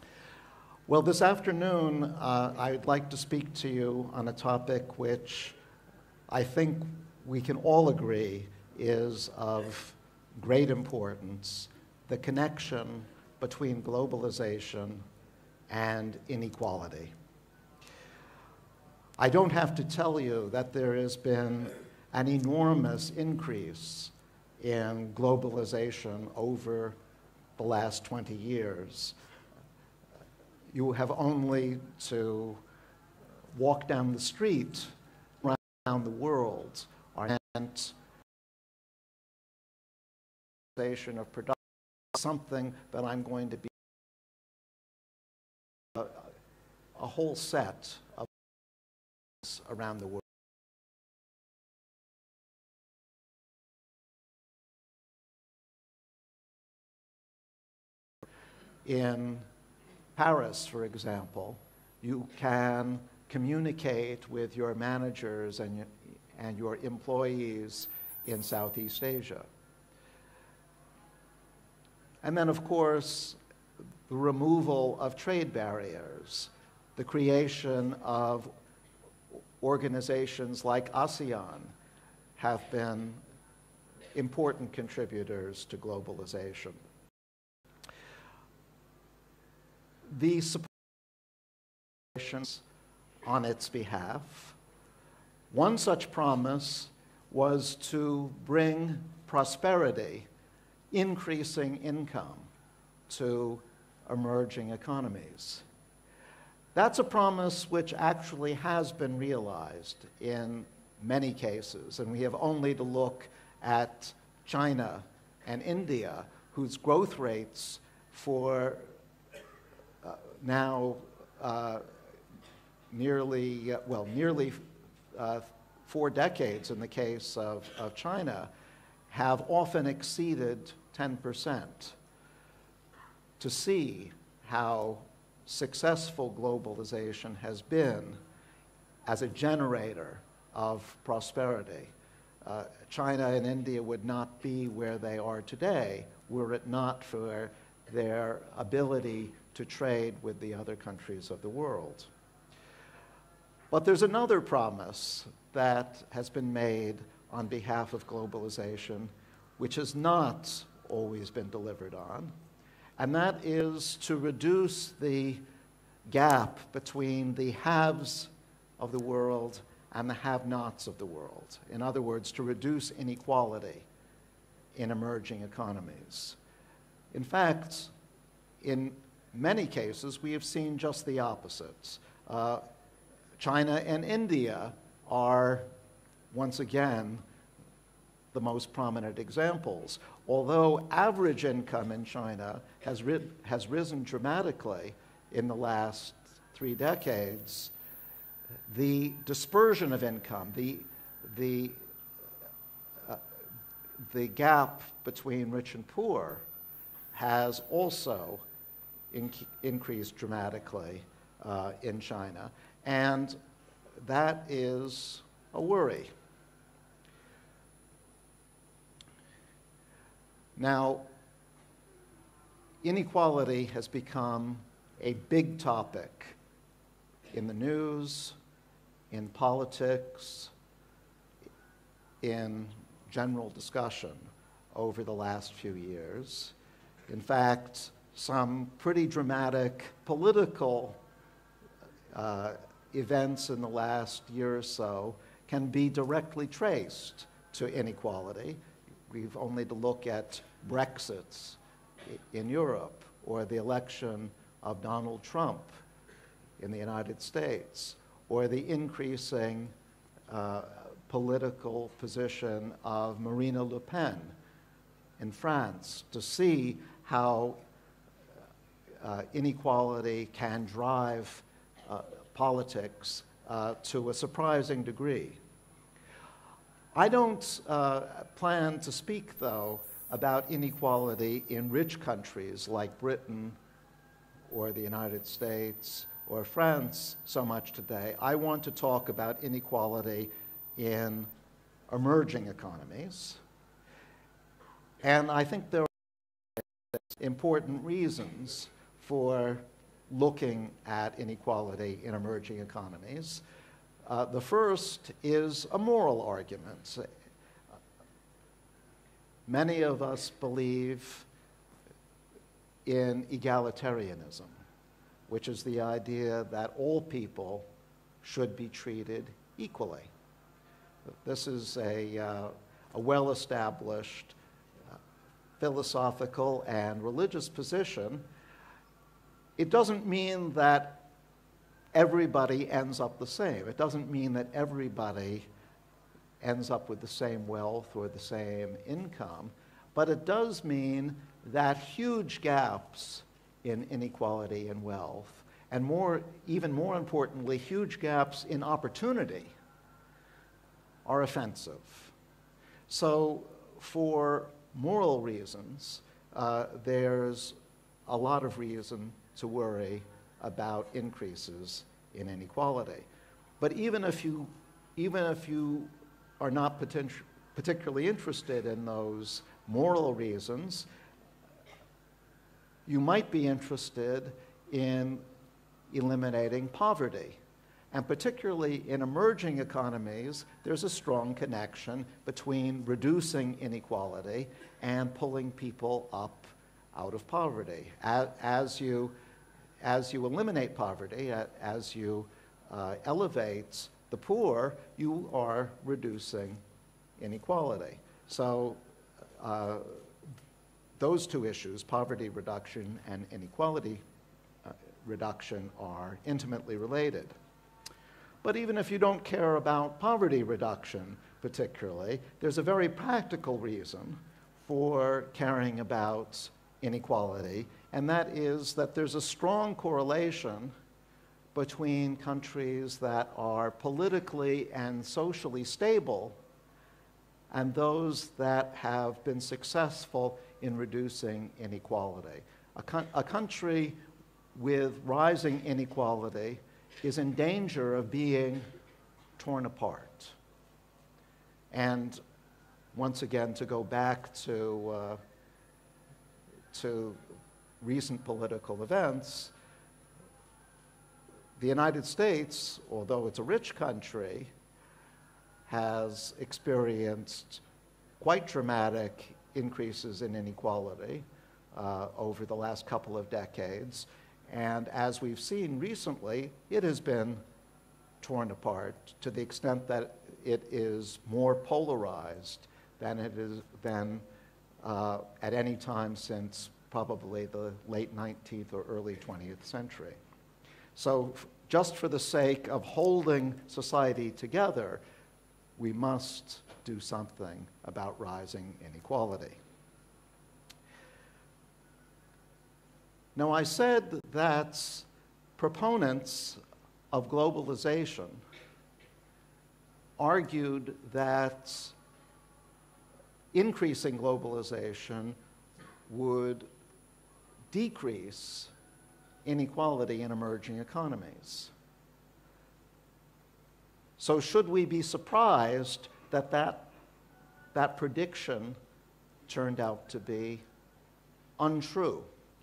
Well, this afternoon, uh, I'd like to speak to you on a topic which I think we can all agree is of great importance, the connection between globalization and inequality. I don't have to tell you that there has been an enormous increase in globalization over the last twenty years. You have only to walk down the street around the world and of production, something that I'm going to be a, a whole set of around the world. In Paris, for example, you can communicate with your managers and, and your employees in Southeast Asia. And then, of course, the removal of trade barriers, the creation of organizations like ASEAN have been important contributors to globalization. The support on its behalf. One such promise was to bring prosperity, increasing income to emerging economies. That's a promise which actually has been realized in many cases, and we have only to look at China and India, whose growth rates for uh, now uh, nearly, uh, well, nearly uh, four decades in the case of, of China, have often exceeded ten percent. To see how successful globalization has been as a generator of prosperity. Uh, China and India would not be where they are today were it not for their ability to trade with the other countries of the world. But there's another promise that has been made on behalf of globalization, which has not always been delivered on, and that is to reduce the gap between the haves of the world and the have-nots of the world. In other words, to reduce inequality in emerging economies. In fact, in many cases, we have seen just the opposites. Uh, China and India are, once again, the most prominent examples. Although average income in China has, ri has risen dramatically in the last three decades, the dispersion of income, the, the, uh, the gap between rich and poor has also in increased dramatically uh, in China. And that is a worry. Now, inequality has become a big topic in the news, in politics, in general discussion over the last few years. In fact, some pretty dramatic political uh, events in the last year or so can be directly traced to inequality. We've only to look at Brexit in Europe, or the election of Donald Trump in the United States, or the increasing uh, political position of Marine Le Pen in France, to see how uh, inequality can drive uh, politics uh, to a surprising degree. I don't uh, plan to speak, though, about inequality in rich countries like Britain or the United States or France so much today. I want to talk about inequality in emerging economies. And I think there are important reasons for looking at inequality in emerging economies. Uh, the first is a moral argument. Many of us believe in egalitarianism, which is the idea that all people should be treated equally. This is a, uh, a well-established uh, philosophical and religious position. It doesn't mean that everybody ends up the same. It doesn't mean that everybody ends up with the same wealth or the same income, but it does mean that huge gaps in inequality and wealth, and more, even more importantly, huge gaps in opportunity are offensive. So for moral reasons, uh, there's a lot of reason to worry about increases in inequality. But even if you, even if you are not particularly interested in those moral reasons, you might be interested in eliminating poverty. And particularly in emerging economies, there's a strong connection between reducing inequality and pulling people up out of poverty. As, as, you, as you eliminate poverty, as you uh, elevate the poor, you are reducing inequality. So uh, those two issues, poverty reduction and inequality uh, reduction, are intimately related. But even if you don't care about poverty reduction particularly, there's a very practical reason for caring about inequality, and that is that there's a strong correlation between countries that are politically and socially stable and those that have been successful in reducing inequality. A, co a country with rising inequality is in danger of being torn apart. And once again, to go back to, uh, to recent political events, the United States, although it's a rich country, has experienced quite dramatic increases in inequality uh, over the last couple of decades. And as we've seen recently, it has been torn apart to the extent that it is more polarized than it is than uh, at any time since probably the late nineteenth or early twentieth century. So just for the sake of holding society together, we must do something about rising inequality. Now, I said that proponents of globalization argued that increasing globalization would decrease inequality in emerging economies. So should we be surprised that that, that prediction turned out to be untrue?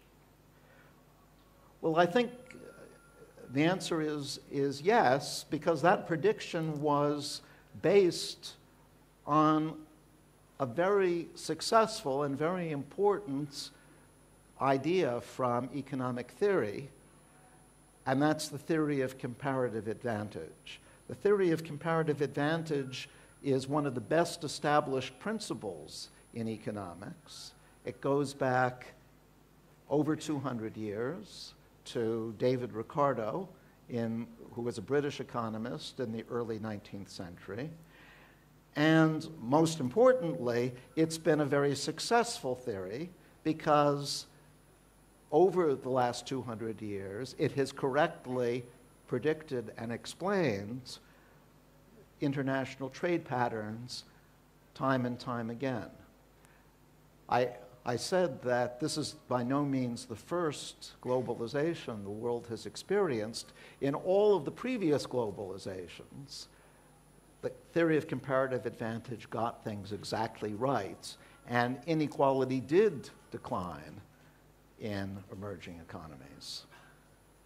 Well, I think the answer is, is yes, because that prediction was based on a very successful and very important idea from economic theory, and that's the theory of comparative advantage. The theory of comparative advantage is one of the best established principles in economics. It goes back over two hundred years to David Ricardo, in, who was a British economist in the early nineteenth century. And most importantly, it's been a very successful theory because over the last two hundred years, it has correctly predicted and explained international trade patterns time and time again. I, I said that this is by no means the first globalization the world has experienced. In all of the previous globalizations, the theory of comparative advantage got things exactly right, and inequality did decline in emerging economies.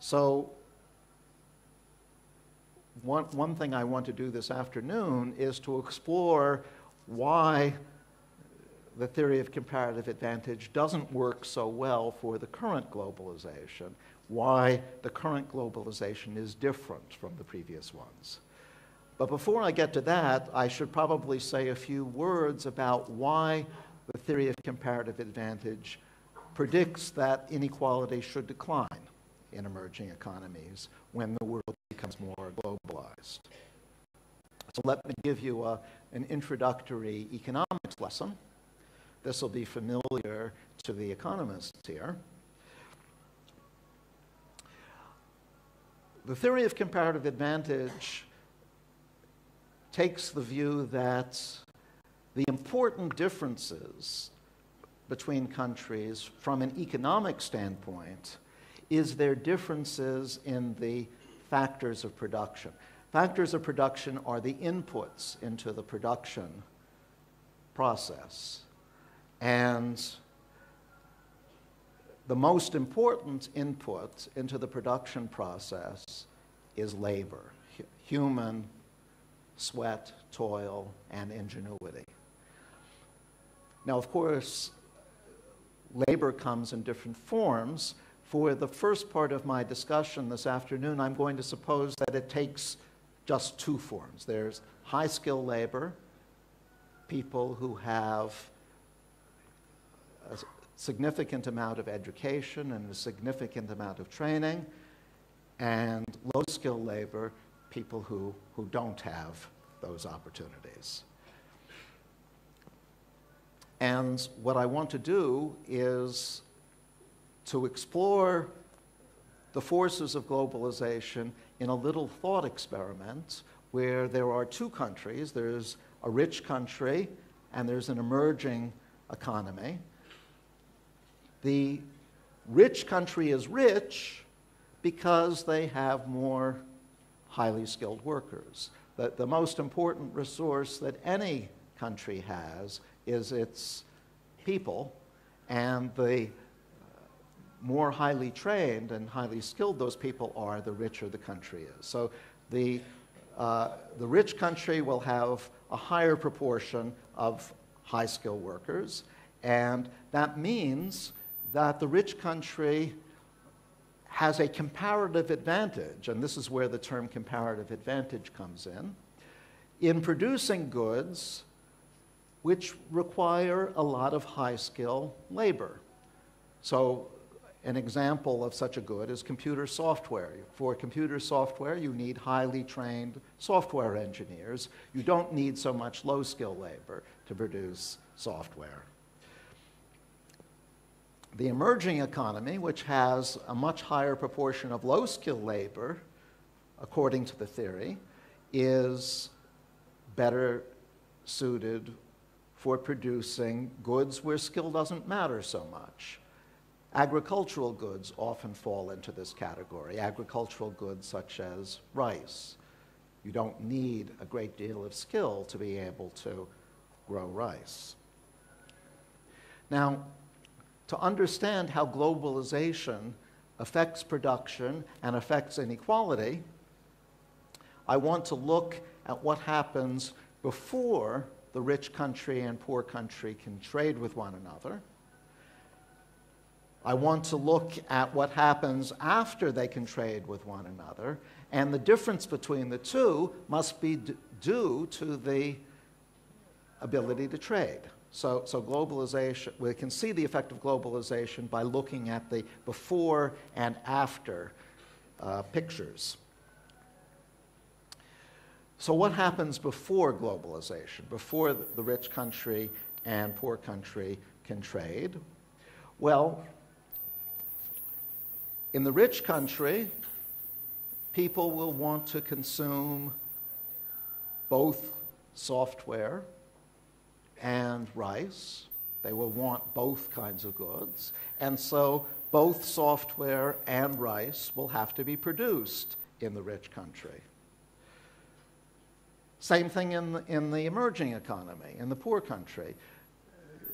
So one, one thing I want to do this afternoon is to explore why the theory of comparative advantage doesn't work so well for the current globalization, why the current globalization is different from the previous ones. But before I get to that, I should probably say a few words about why the theory of comparative advantage predicts that inequality should decline in emerging economies when the world becomes more globalized. So let me give you a, an introductory economics lesson. This will be familiar to the economists here. The theory of comparative advantage takes the view that the important differences between countries from an economic standpoint is their differences in the factors of production. Factors of production are the inputs into the production process. And the most important input into the production process is labor, hu- human sweat, toil, and ingenuity. Now, of course, labor comes in different forms. For the first part of my discussion this afternoon, I'm going to suppose that it takes just two forms. There's high-skilled labor, people who have a significant amount of education and a significant amount of training, and low-skilled labor, people who, who don't have those opportunities. And what I want to do is to explore the forces of globalization in a little thought experiment where there are two countries. There's a rich country and there's an emerging economy. The rich country is rich because they have more highly skilled workers. The, the most important resource that any country has is its people, and the more highly trained and highly skilled those people are, the richer the country is. So the, uh, the rich country will have a higher proportion of high-skilled workers, and that means that the rich country has a comparative advantage, and this is where the term comparative advantage comes in, in producing goods which require a lot of high-skill labor. So an example of such a good is computer software. For computer software, you need highly trained software engineers. You don't need so much low-skill labor to produce software. The emerging economy, which has a much higher proportion of low-skill labor, according to the theory, is better suited for producing goods where skill doesn't matter so much. Agricultural goods often fall into this category. Agricultural goods such as rice. You don't need a great deal of skill to be able to grow rice. Now, to understand how globalization affects production and affects inequality, I want to look at what happens before the rich country and poor country can trade with one another. I want to look at what happens after they can trade with one another, and the difference between the two must be d- due to the ability to trade. So, so globalization, we can see the effect of globalization by looking at the before and after uh, pictures. So what happens before globalization, before the rich country and poor country can trade? Well, in the rich country, people will want to consume both software and rice. They will want both kinds of goods. And so both software and rice will have to be produced in the rich country. Same thing in the, in the emerging economy, in the poor country.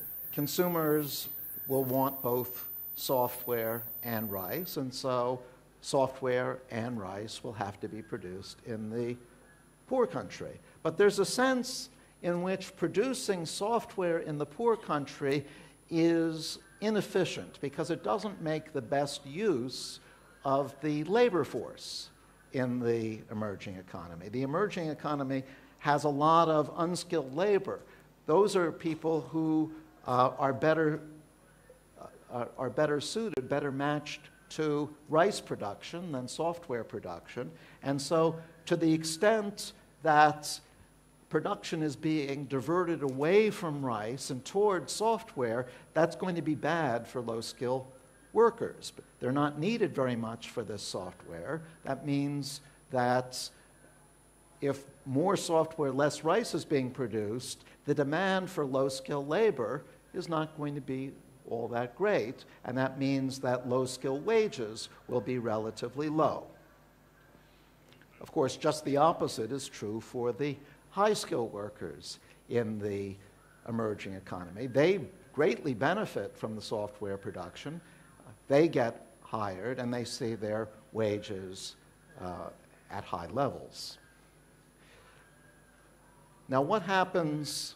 Consumers will want both software and rice, and so software and rice will have to be produced in the poor country. But there's a sense in which producing software in the poor country is inefficient because it doesn't make the best use of the labor force in the emerging economy. The emerging economy has a lot of unskilled labor. Those are people who uh, are better uh, are better suited, better matched to rice production than software production. And so to the extent that production is being diverted away from rice and toward software, that's going to be bad for low-skill workers. But they're not needed very much for this software. That means that if more software, less rice is being produced, the demand for low-skill labor is not going to be all that great, and that means that low-skill wages will be relatively low. Of course, just the opposite is true for the high-skilled workers in the emerging economy. They greatly benefit from the software production. They get hired, and they see their wages uh, at high levels. Now, what happens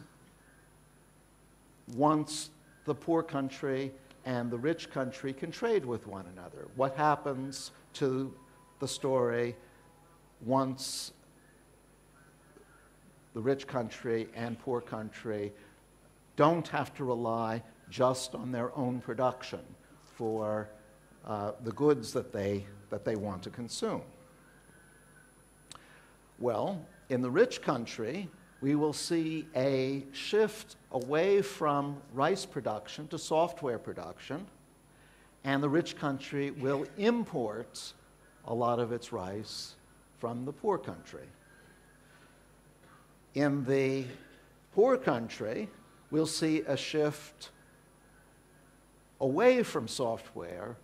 once the poor country and the rich country can trade with one another? What happens to the story once the rich country and poor country don't have to rely just on their own production for uh, the goods that they, that they want to consume? Well, in the rich country, we will see a shift away from rice production to software production, and the rich country will import a lot of its rice from the poor country. In the poor country, we'll see a shift away from software,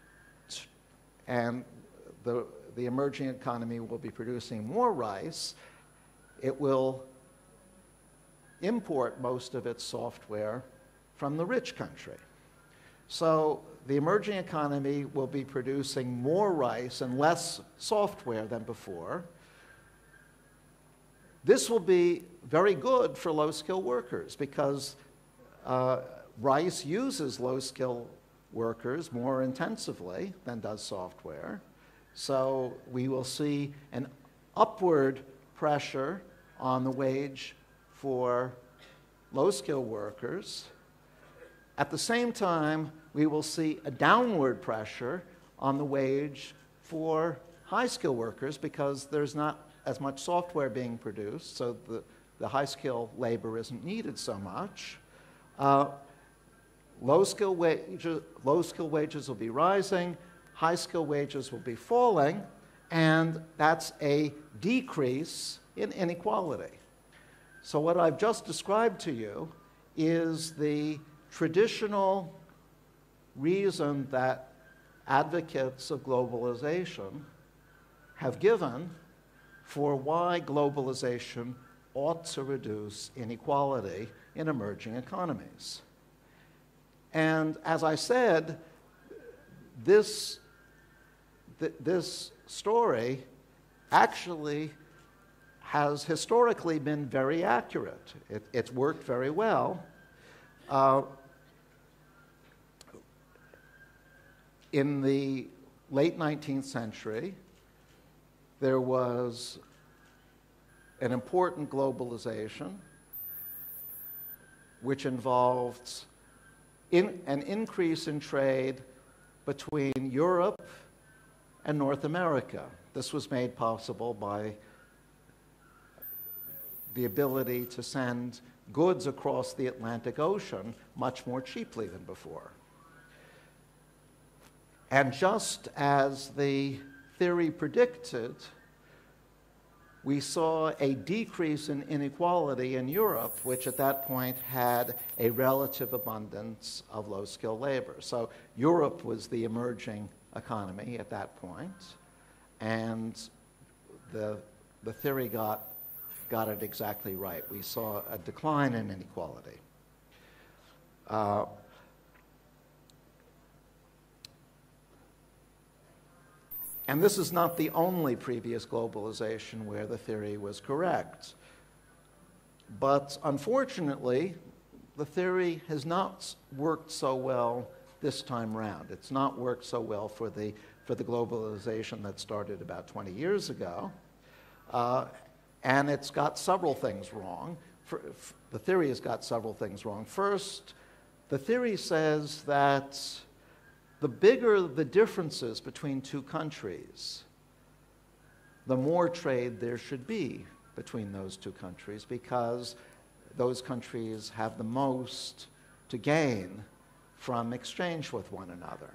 and the, the emerging economy will be producing more rice. It will import most of its software from the rich country. So the emerging economy will be producing more rice and less software than before. This will be very good for low-skill workers because uh, rice uses low-skill workers more intensively than does software. So we will see an upward pressure on the wage for low-skill workers. At the same time, we will see a downward pressure on the wage for high-skill workers because there's not as much software being produced, so the, the high-skill labor isn't needed so much. Uh, low-skill wages, low-skill wages will be rising, high-skill wages will be falling, and that's a decrease in inequality. So what I've just described to you is the traditional reason that advocates of globalization have given for why globalization ought to reduce inequality in emerging economies. And as I said, this, th this story actually has historically been very accurate. It, it's worked very well. Uh, in the late nineteenth century, there was an important globalization which involved in, an increase in trade between Europe and North America. This was made possible by the ability to send goods across the Atlantic Ocean much more cheaply than before. And just as the theory predicted, we saw a decrease in inequality in Europe, which at that point had a relative abundance of low-skilled labor. So Europe was the emerging economy at that point, and the, the theory got got it exactly right. We saw a decline in inequality. Uh, And this is not the only previous globalization where the theory was correct. But unfortunately, the theory has not worked so well this time round. It's not worked so well for the, for the globalization that started about twenty years ago. Uh, and it's got several things wrong. For, for, the theory has got several things wrong. First, the theory says that the bigger the differences between two countries, the more trade there should be between those two countries, because those countries have the most to gain from exchange with one another.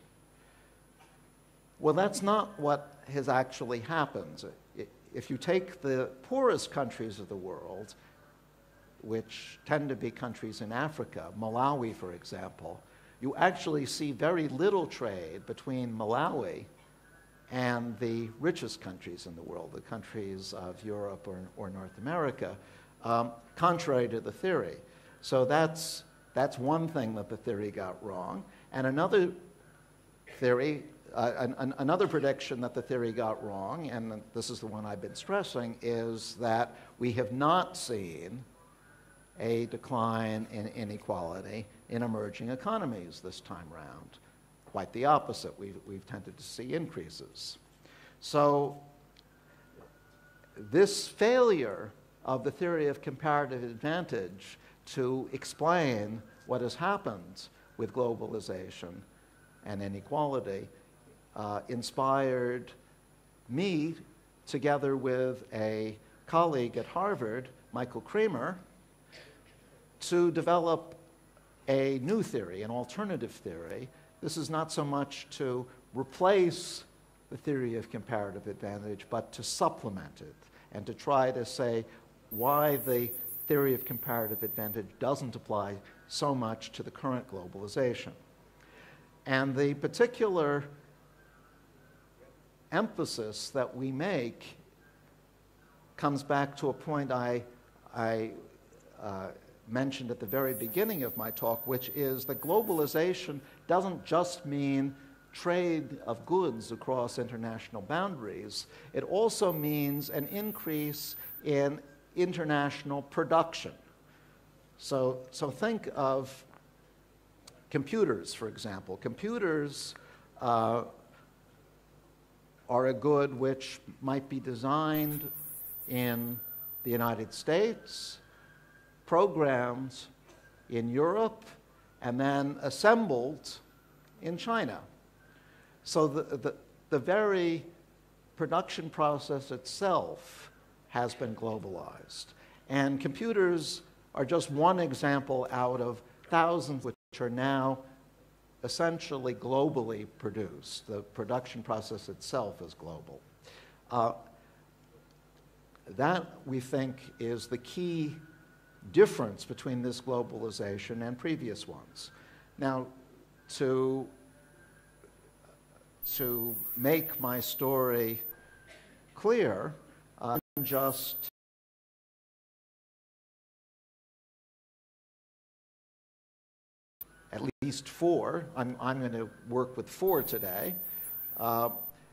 Well, that's not what has actually happened. If you take the poorest countries of the world, which tend to be countries in Africa, Malawi, for example, you actually see very little trade between Malawi and the richest countries in the world, the countries of Europe or, or North America, um, contrary to the theory. So that's, that's one thing that the theory got wrong. And another theory, uh, an, an, another prediction that the theory got wrong, and this is the one I've been stressing, is that we have not seen a decline in inequality in emerging economies this time round. Quite the opposite. We've, we've tended to see increases. So this failure of the theory of comparative advantage to explain what has happened with globalization and inequality uh, inspired me, together with a colleague at Harvard, Michael Kramer, to develop a new theory, an alternative theory. This is not so much to replace the theory of comparative advantage, but to supplement it and to try to say why the theory of comparative advantage doesn't apply so much to the current globalization. And the particular emphasis that we make comes back to a point I, I uh, mentioned at the very beginning of my talk, which is that globalization doesn't just mean trade of goods across international boundaries. It also means an increase in international production. So, so think of computers, for example. Computers uh, are a good which might be designed in the United States, programmed in Europe, and then assembled in China. So the, the, the very production process itself has been globalized. And computers are just one example out of thousands which are now essentially globally produced. The production process itself is global. Uh, that, we think, is the key difference between this globalization and previous ones. Now, to, to make my story clear, uh, just at least four, I'm, I'm going to work with four today, uh,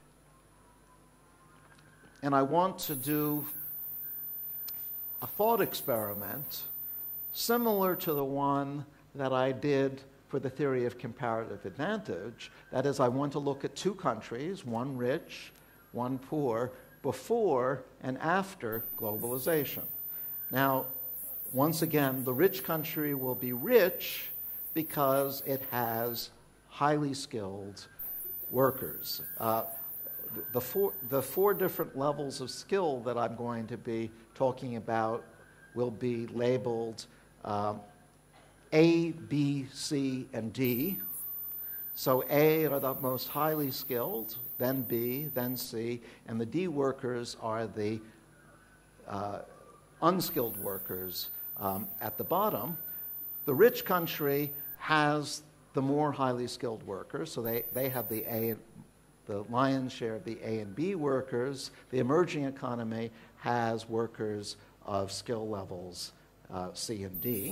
and I want to do a thought experiment similar to the one that I did for the theory of comparative advantage. That is, I want to look at two countries, one rich, one poor, before and after globalization. Now, once again, the rich country will be rich because it has highly skilled workers. Uh, The four, the four different levels of skill that I'm going to be talking about will be labeled um, A, B, C, and D. So A are the most highly skilled, then B, then C, and the D workers are the uh, unskilled workers um, at the bottom. The rich country has the more highly skilled workers, so they, they have the A, the lion's share of the A and B workers. The emerging economy has workers of skill levels uh, C and D.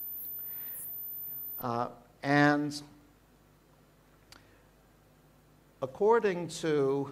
Uh, and according to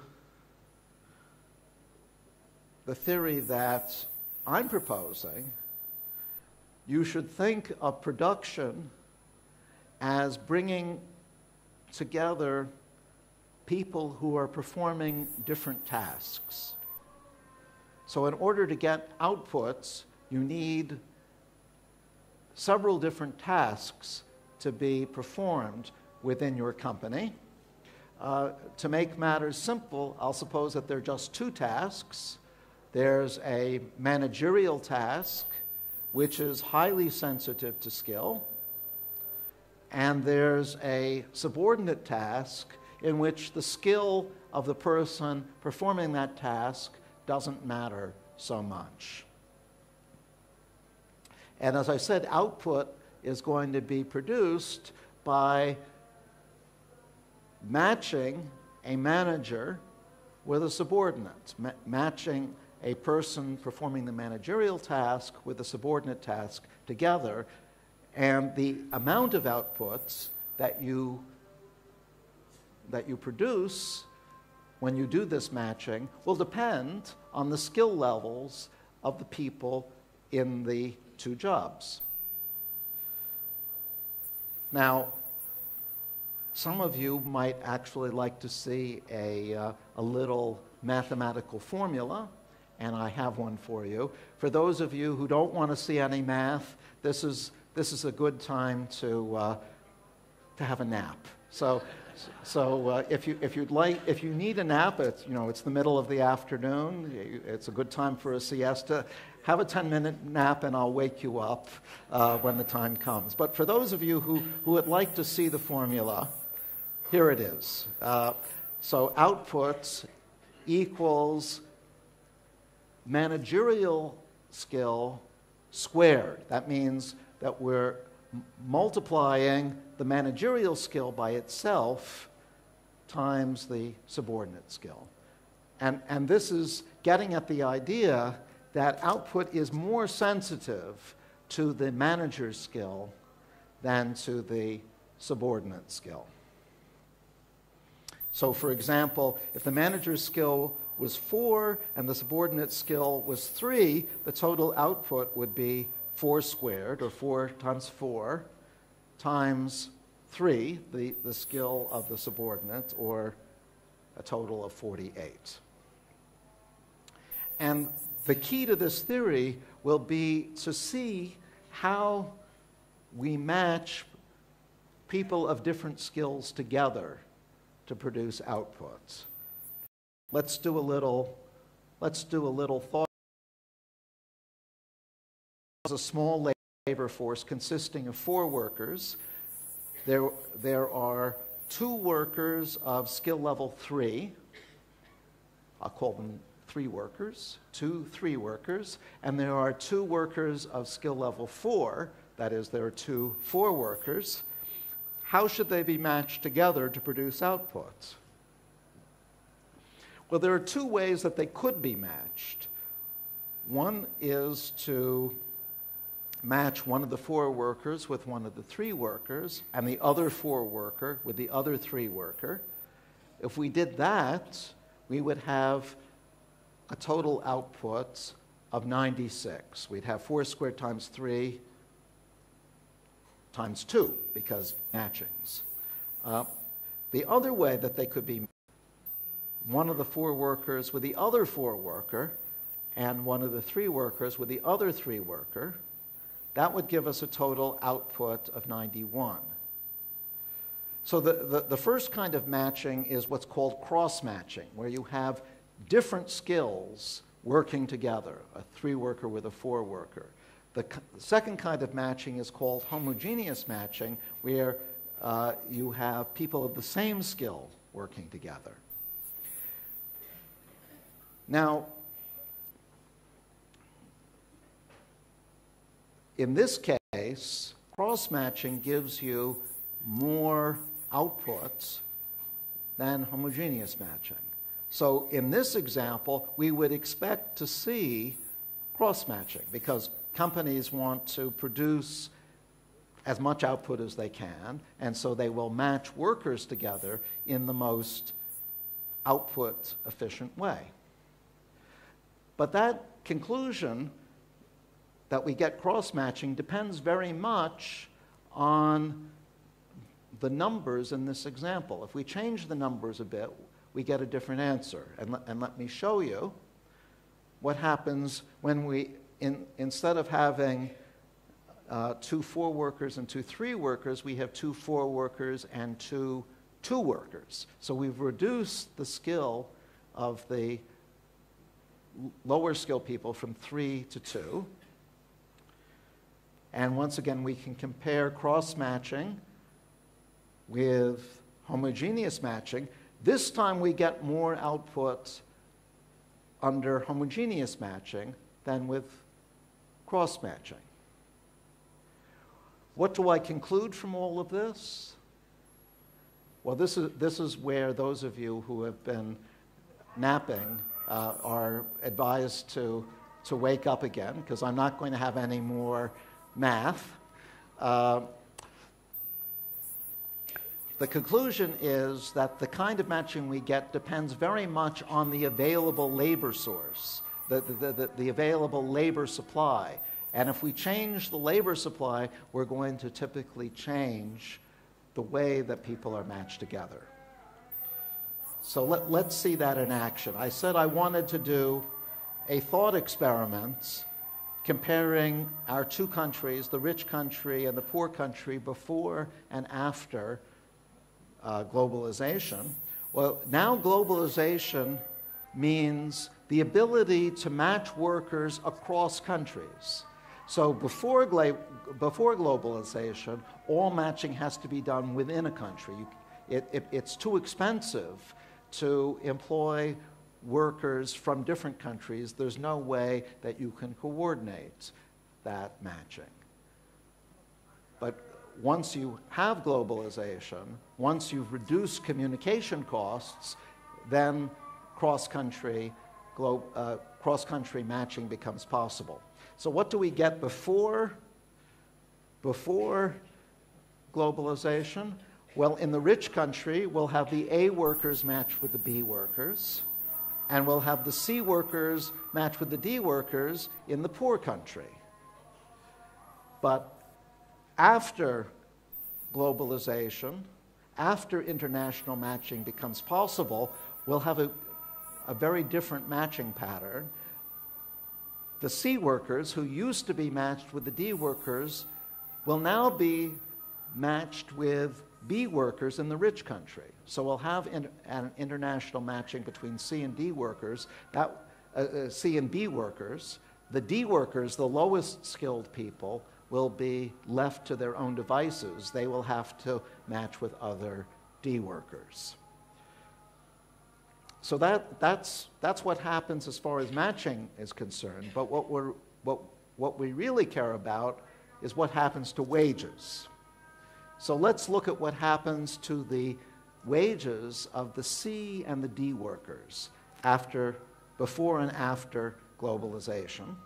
the theory that I'm proposing, you should think of production as bringing together people who are performing different tasks. So in order to get outputs, you need several different tasks to be performed within your company. Uh, to make matters simple, I'll suppose that there are just two tasks. There's a managerial task, which is highly sensitive to skill, and there's a subordinate task in which the skill of the person performing that task doesn't matter so much. And as I said, output is going to be produced by matching a manager with a subordinate, ma matching a person performing the managerial task with the subordinate task together, and the amount of outputs that you, that you produce when you do this matching will depend on the skill levels of the people in the two jobs. Now, some of you might actually like to see a, uh, a little mathematical formula, and I have one for you. For those of you who don't want to see any math, this is, this is a good time to, uh, to have a nap. So, so uh, if, you, if, you'd like, if you need a nap, it's, you know, it's the middle of the afternoon, it's a good time for a siesta, have a ten minute nap and I'll wake you up uh, when the time comes. But for those of you who, who would like to see the formula, here it is. Uh, so outputs equals managerial skill squared. That means that we're multiplying the managerial skill by itself times the subordinate skill. And, and this is getting at the idea that output is more sensitive to the manager's skill than to the subordinate skill. So for example, if the manager's skill was four and the subordinate skill was three, the total output would be four squared, or four times four, times three, the, the skill of the subordinate, or a total of forty-eight. And the key to this theory will be to see how we match people of different skills together to produce outputs. Let's do a little, let's do a little thought. A small labor force consisting of four workers. There, there are two workers of skill level three. I'll call them three workers, two three workers, and there are two workers of skill level four. That is, there are two four workers. How should they be matched together to produce outputs? Well, there are two ways that they could be matched. One is to match one of the four workers with one of the three workers, and the other four worker with the other three worker. If we did that, we would have a total output of ninety-six. We'd have four squared times three times two, because matchings. Uh, the other way that they could be one of the four workers with the other four worker, and one of the three workers with the other three worker, that would give us a total output of ninety-one. So the, the, the first kind of matching is what's called cross-matching, where you have different skills working together, a three-worker with a four-worker. The, the second kind of matching is called homogeneous matching, where uh, you have people of the same skill working together. Now, in this case, cross-matching gives you more outputs than homogeneous matching. So in this example, we would expect to see cross-matching because companies want to produce as much output as they can, and so they will match workers together in the most output efficient way. But that conclusion that we get cross-matching depends very much on the numbers in this example. If we change the numbers a bit, we get a different answer. And, le and let me show you what happens when we, in, instead of having uh, two four workers and two three workers, we have two four workers and two two workers. So we've reduced the skill of the lower skill people from three to two. And once again, we can compare cross-matching with homogeneous matching. This time we get more output under homogeneous matching than with cross-matching. What do I conclude from all of this? Well, this is, this is where those of you who have been napping uh, are advised to, to wake up again, because I'm not going to have any more math. Uh, the conclusion is that the kind of matching we get depends very much on the available labor source, the, the, the, the available labor supply. And if we change the labor supply, we're going to typically change the way that people are matched together. So let, let's see that in action. I said I wanted to do a thought experiment comparing our two countries, the rich country and the poor country, before and after uh, globalization. Well, now globalization means the ability to match workers across countries. So before, before globalization, all matching has to be done within a country. You, it, it, it's too expensive to employ workers from different countries. There's no way that you can coordinate that matching. But once you have globalization, once you've reduced communication costs, then cross-country uh, cross-country matching becomes possible. So what do we get before, before globalization? Well, in the rich country, we'll have the A workers matched with the B workers, and we'll have the C workers matched with the D workers in the poor country. But after globalization, after international matching becomes possible, we'll have a, a very different matching pattern. The C workers, who used to be matched with the D workers, will now be matched with B workers in the rich country. So we'll have in, an international matching between C and D workers, that, uh, uh, C and B workers. The D workers, the lowest skilled people, will be left to their own devices. They will have to match with other D workers. So that, that's, that's what happens as far as matching is concerned. But what, we're, what, what we really care about is what happens to wages. So let's look at what happens to the wages of the C and the D workers after, before and after globalization.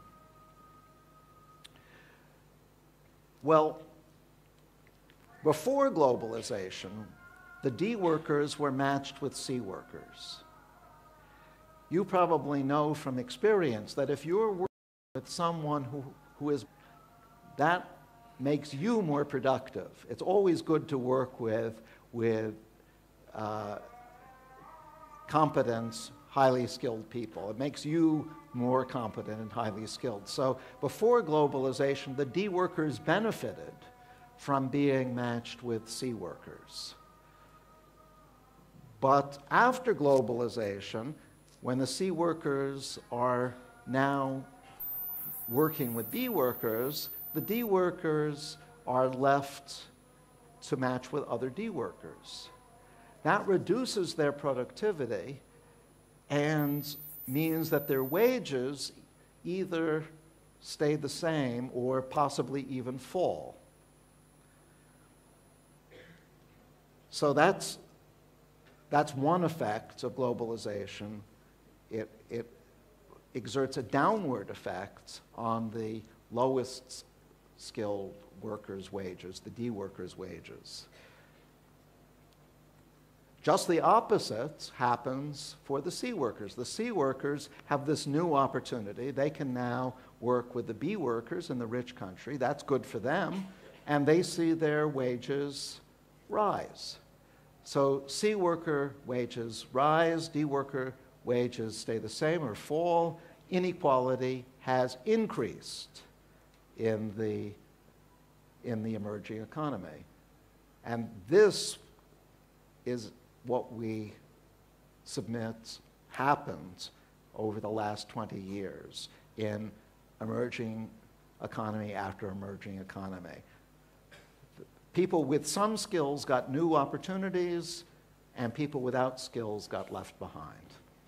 Well, before globalization, the D workers were matched with C workers. You probably know from experience that if you're working with someone who, who is, that makes you more productive. It's always good to work with, with uh, competent, highly skilled people. It makes you more competent and highly skilled. So before globalization, the D workers benefited from being matched with C workers. But after globalization, when the C workers are now working with B workers, the D workers are left to match with other D workers. That reduces their productivity and means that their wages either stay the same or possibly even fall. So that's, that's one effect of globalization. It, it exerts a downward effect on the lowest skilled workers' wages, the D workers' wages. Just the opposite happens for the C workers. The C workers have this new opportunity. They can now work with the B workers in the rich country. That's good for them, and they see their wages rise. So C worker wages rise, D worker wages stay the same or fall. Inequality has increased in the, in the emerging economy. And this is what we submit happened over the last twenty years in emerging economy after emerging economy. People with some skills got new opportunities, and people without skills got left behind.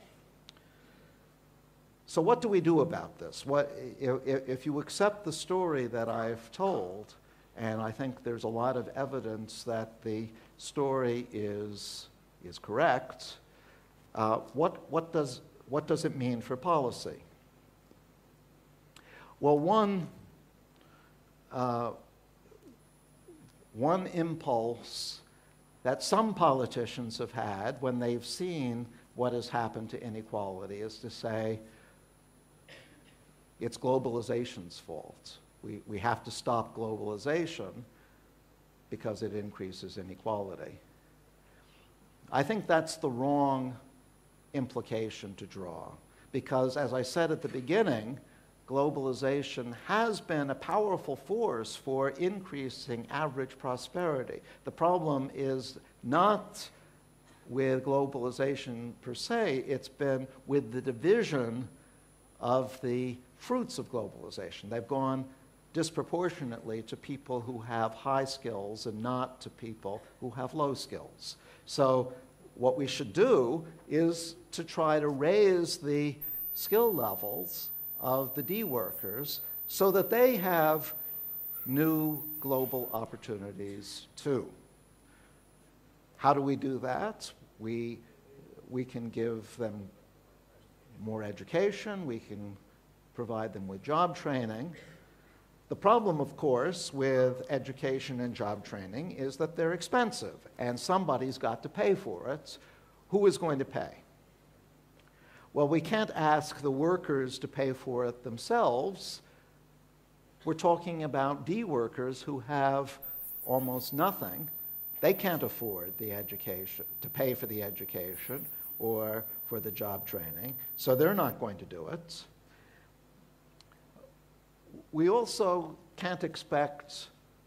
So what do we do about this? What, if, if you accept the story that I've told, and I think there's a lot of evidence that the story is, is correct, uh, what, what, does, what does it mean for policy? Well, one, uh, one impulse that some politicians have had when they've seen what has happened to inequality is to say, it's globalization's fault. We, we have to stop globalization because it increases inequality. I think that's the wrong implication to draw, because as I said at the beginning, globalization has been a powerful force for increasing average prosperity. The problem is not with globalization per se, it's been with the division of the fruits of globalization. They've gone disproportionately to people who have high skills and not to people who have low skills. So what we should do is to try to raise the skill levels of the D workers so that they have new global opportunities too. How do we do that? We, we can give them more education, we can provide them with job training. The problem, of course, with education and job training is that they're expensive, and somebody's got to pay for it. Who is going to pay? Well, we can't ask the workers to pay for it themselves. We're talking about D workers who have almost nothing. They can't afford the education, to pay for the education or for the job training, so they're not going to do it. We also can't expect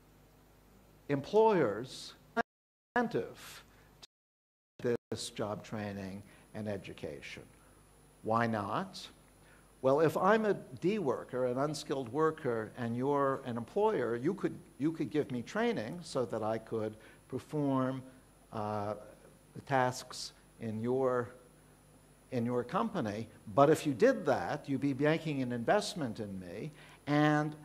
employers incentive to this job training and education. Why not? Well, if I'm a D worker, an unskilled worker, and you're an employer, you could, you could give me training so that I could perform uh, the tasks in your, in your company. But if you did that, you'd be making an investment in me, and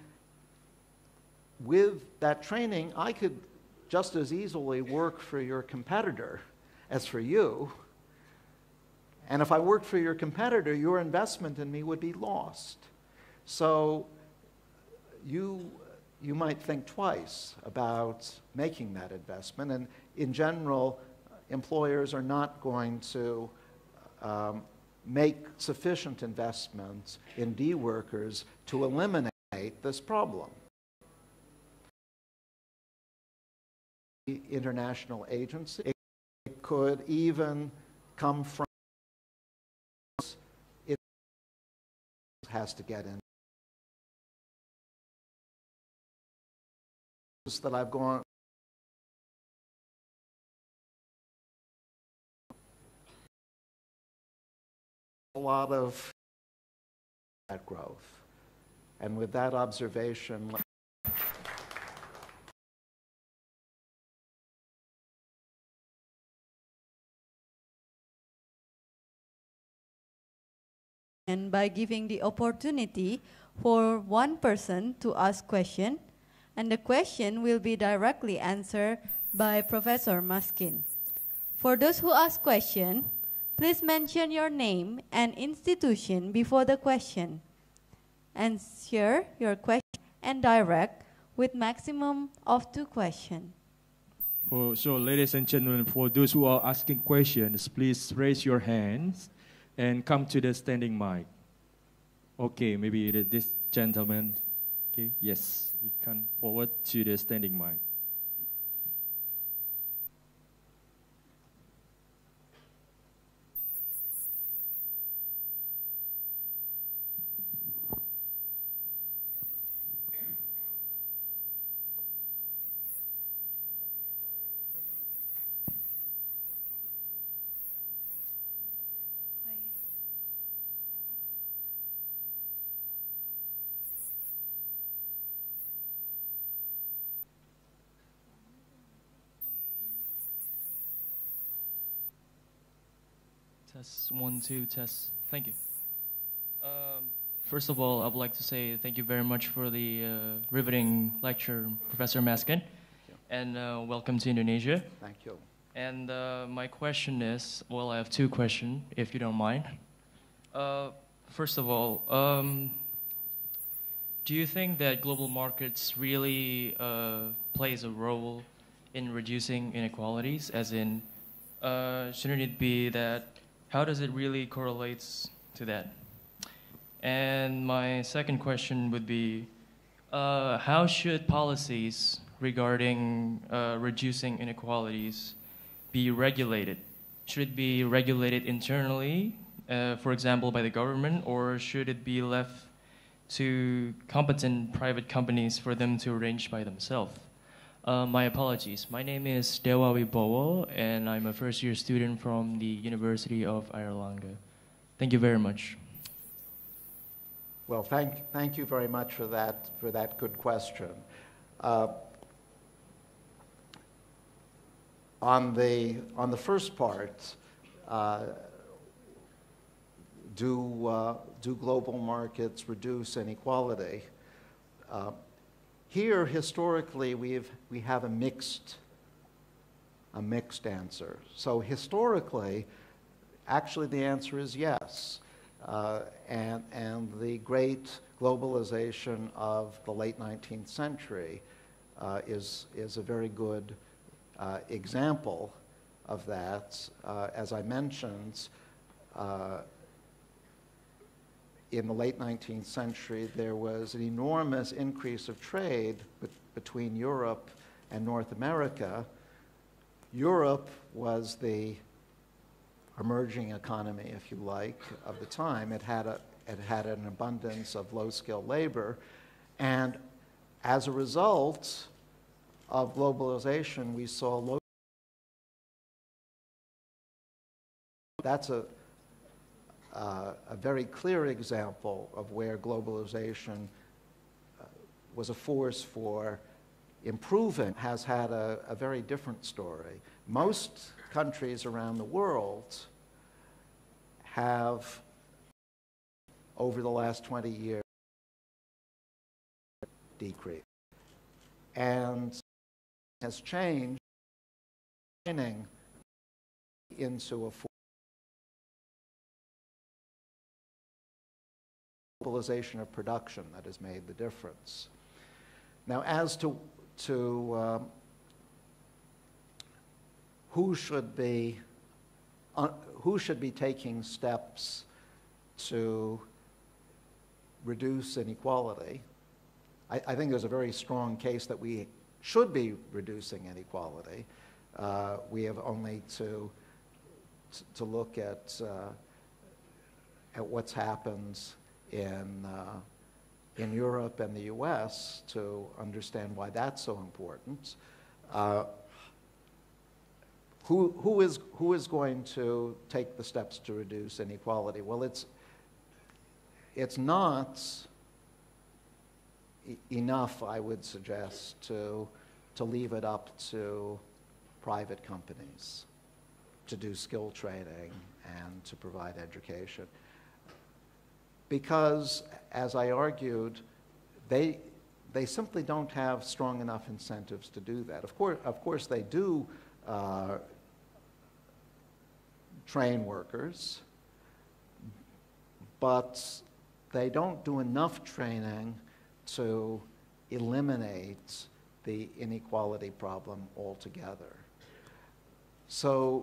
with that training, I could just as easily work for your competitor as for you. And if I worked for your competitor, your investment in me would be lost. So you, you might think twice about making that investment. And in general, employers are not going to um, make sufficient investments in D workers to eliminate this problem. The international agency, it could even come from, it has to get in. That I've gone a lot of that growth. And with that observation, and by giving the opportunity for one person to ask question, and the question will be directly answered by Professor Maskin. For those who ask question, please mention your name and institution before the question. Answer your question and direct with maximum of two questions. Oh, so, ladies and gentlemen, for those who are asking questions, please raise your hands and come to the standing mic. Okay, maybe the, this gentleman. Okay, yes, you can forward to the standing mic. Test one, two, test. Thank you. Um, first of all, I would like to say thank you very much for the uh, riveting lecture, Professor Maskin, and uh, welcome to Indonesia. Thank you. And uh, my question is, well, I have two questions, if you don't mind. Uh, first of all, um, do you think that global markets really uh, plays a role in reducing inequalities, as in, uh, shouldn't it be that how does it really correlate to that? And my second question would be, uh, how should policies regarding uh, reducing inequalities be regulated? Should it be regulated internally, uh, for example, by the government, or should it be left to competent private companies for them to arrange by themselves? Uh, my apologies. My name is Dewa Wibowo, and I'm a first-year student from the University of Airlangga. Thank you very much. Well, thank, thank you very much for that, for that good question. Uh, on, the, on the first part, uh, do, uh, do global markets reduce inequality? Uh, Here, historically, we've, we have a mixed, a mixed answer. So historically, actually the answer is yes. Uh, and, and the great globalization of the late nineteenth century uh, is, is a very good uh, example of that. Uh, as I mentioned, uh, in the late nineteenth century, there was an enormous increase of trade be between Europe and North America. Europe was the emerging economy, if you like, of the time. It had, a, it had an abundance of low-skilled labor. And as a result of globalization, we saw low. That's a Uh, a very clear example of where globalization uh, was a force for improving, has had a, a very different story. Most countries around the world have, over the last twenty years, decreased. And has changed into a force globalization of production that has made the difference. Now, as to, to um, who should be uh, who should be taking steps to reduce inequality, I, I think there's a very strong case that we should be reducing inequality. Uh, we have only to to look at uh, at what's happened in, uh, in Europe and the U S to understand why that's so important. Uh, who, who, is, who is going to take the steps to reduce inequality? Well, it's, it's not e enough, I would suggest, to, to leave it up to private companies to do skill training and to provide education. Because, as I argued, they, they simply don't have strong enough incentives to do that. Of course, of course they do uh, train workers, but they don't do enough training to eliminate the inequality problem altogether. So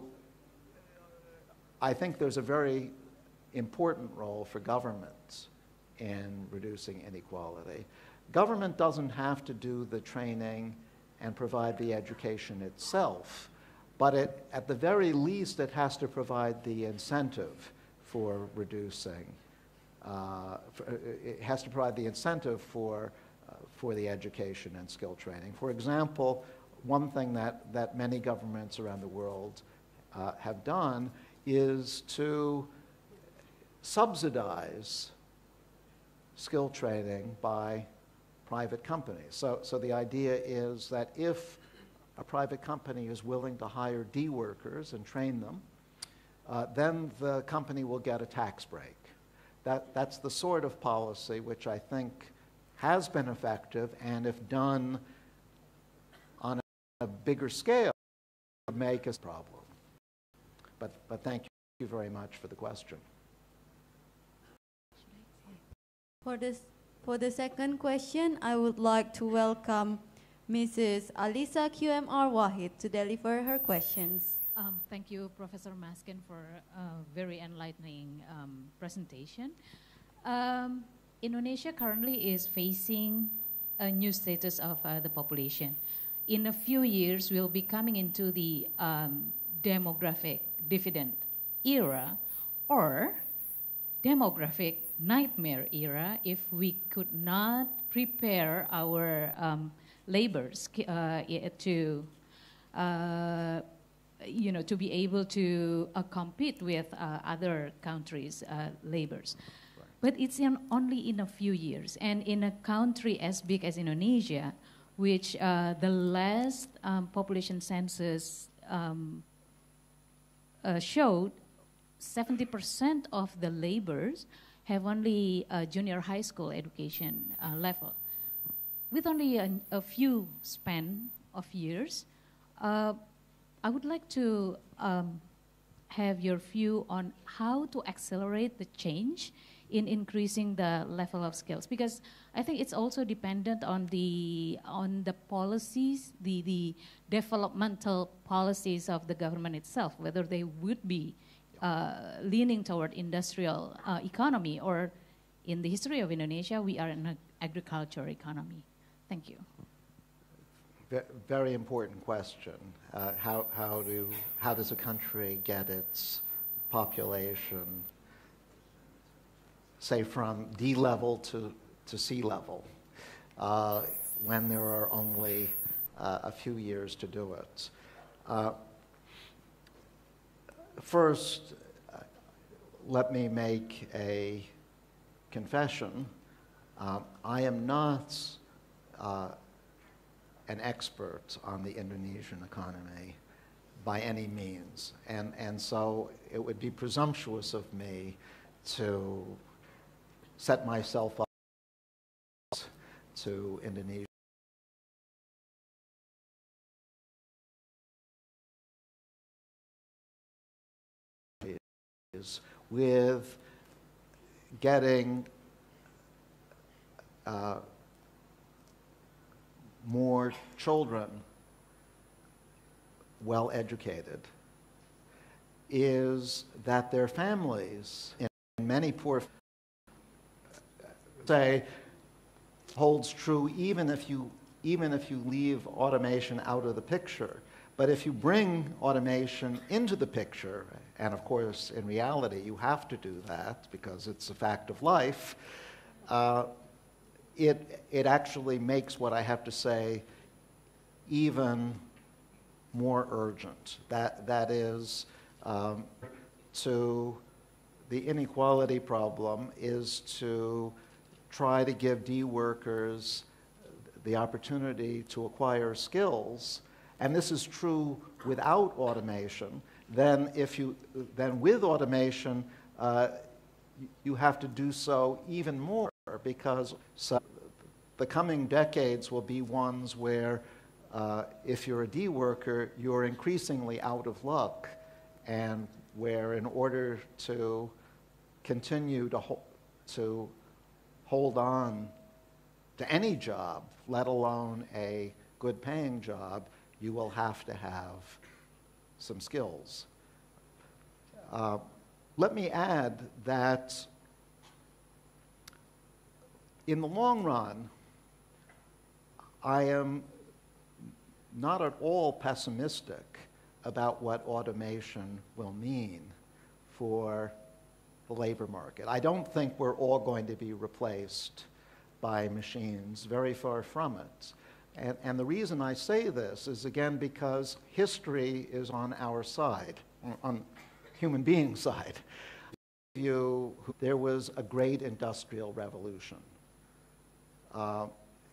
I think there's a very important role for governments in reducing inequality. Government doesn't have to do the training and provide the education itself, but it, at the very least it has to provide the incentive for reducing, uh, for, it has to provide the incentive for, uh, for the education and skill training. For example, one thing that, that many governments around the world uh, have done is to subsidize skill training by private companies. So, so the idea is that if a private company is willing to hire D workers and train them, uh, then the company will get a tax break. That, that's the sort of policy which I think has been effective, and if done on a, a bigger scale, would make a problem. But, but thank you very much for the question. For this, for the second question, I would like to welcome Missus Alisa Q M R Wahid to deliver her questions. Um, thank you, Professor Maskin, for a very enlightening um, presentation. Um, Indonesia currently is facing a new status of uh, the population. In a few years, we'll be coming into the um, demographic dividend era, or demographic nightmare era, if we could not prepare our um, laborers uh, to, uh, you know, to be able to uh, compete with uh, other countries' uh, laborers. Right. But it's in only in a few years, and in a country as big as Indonesia, which uh, the last um, population census um, uh, showed seventy percent of the laborers have only a junior high school education uh, level. With only a, a few span of years, uh, I would like to um, have your view on how to accelerate the change in increasing the level of skills, because I think it's also dependent on the on the policies, the the developmental policies of the government itself, whether they would be uh, leaning toward industrial uh, economy, or in the history of Indonesia, we are an agriculture economy. Thank you. Very important question. Uh, how, how, do, how does a country get its population, say, from D level to, to C level, uh, when there are only uh, a few years to do it? Uh, first, uh, let me make a confession. Uh, I am not uh, an expert on the Indonesian economy by any means, and, and so it would be presumptuous of me to set myself up to Indonesia with getting uh, more children well educated, is that their families in many poor say holds true even if you even if you leave automation out of the picture. But if you bring automation into the picture, and of course in reality you have to do that because it's a fact of life, uh, it, it actually makes what I have to say even more urgent. That, that is, um, to the inequality problem is to try to give D workers the opportunity to acquire skills, and this is true without automation. Then, if you, then with automation, uh, you have to do so even more, because so the coming decades will be ones where uh, if you're a D worker, you're increasingly out of luck, and where in order to continue to, ho to hold on to any job, let alone a good paying job, you will have to have some skills. Uh, let me add that in the long run, I am not at all pessimistic about what automation will mean for the labor market. I don't think we're all going to be replaced by machines, very far from it. And, and the reason I say this is, again, because history is on our side, on human beings' side. You, there was a great industrial revolution. Uh,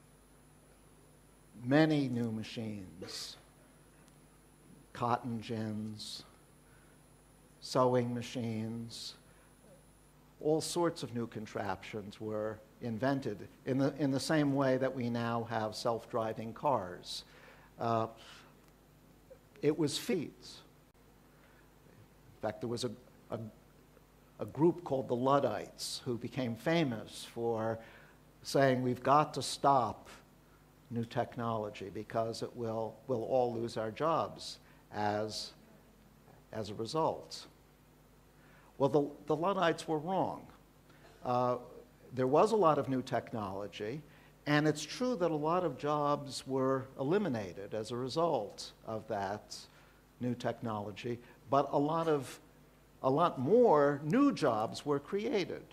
many new machines, cotton gins, sewing machines, all sorts of new contraptions were invented in the, in the same way that we now have self-driving cars. Uh, it was feats. In fact, there was a, a, a group called the Luddites who became famous for saying we've got to stop new technology because it will, we'll all lose our jobs as, as a result. Well, the, the Luddites were wrong. Uh, there was a lot of new technology, and it's true that a lot of jobs were eliminated as a result of that new technology, but a lot of, a lot more new jobs were created.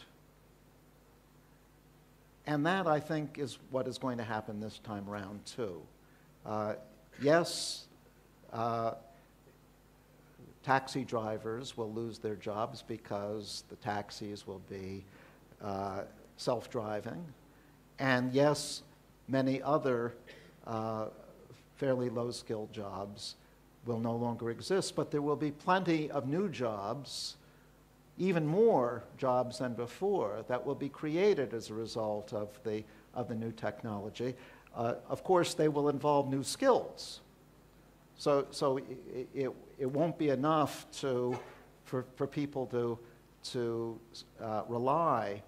And that, I think, is what is going to happen this time around, too. Uh, yes, uh, taxi drivers will lose their jobs because the taxis will be uh, self-driving. And yes, many other uh, fairly low-skilled jobs will no longer exist, but there will be plenty of new jobs, even more jobs than before, that will be created as a result of the, of the new technology. Uh, of course, they will involve new skills. So, so it, it, it won't be enough to, for, for people to, to uh, rely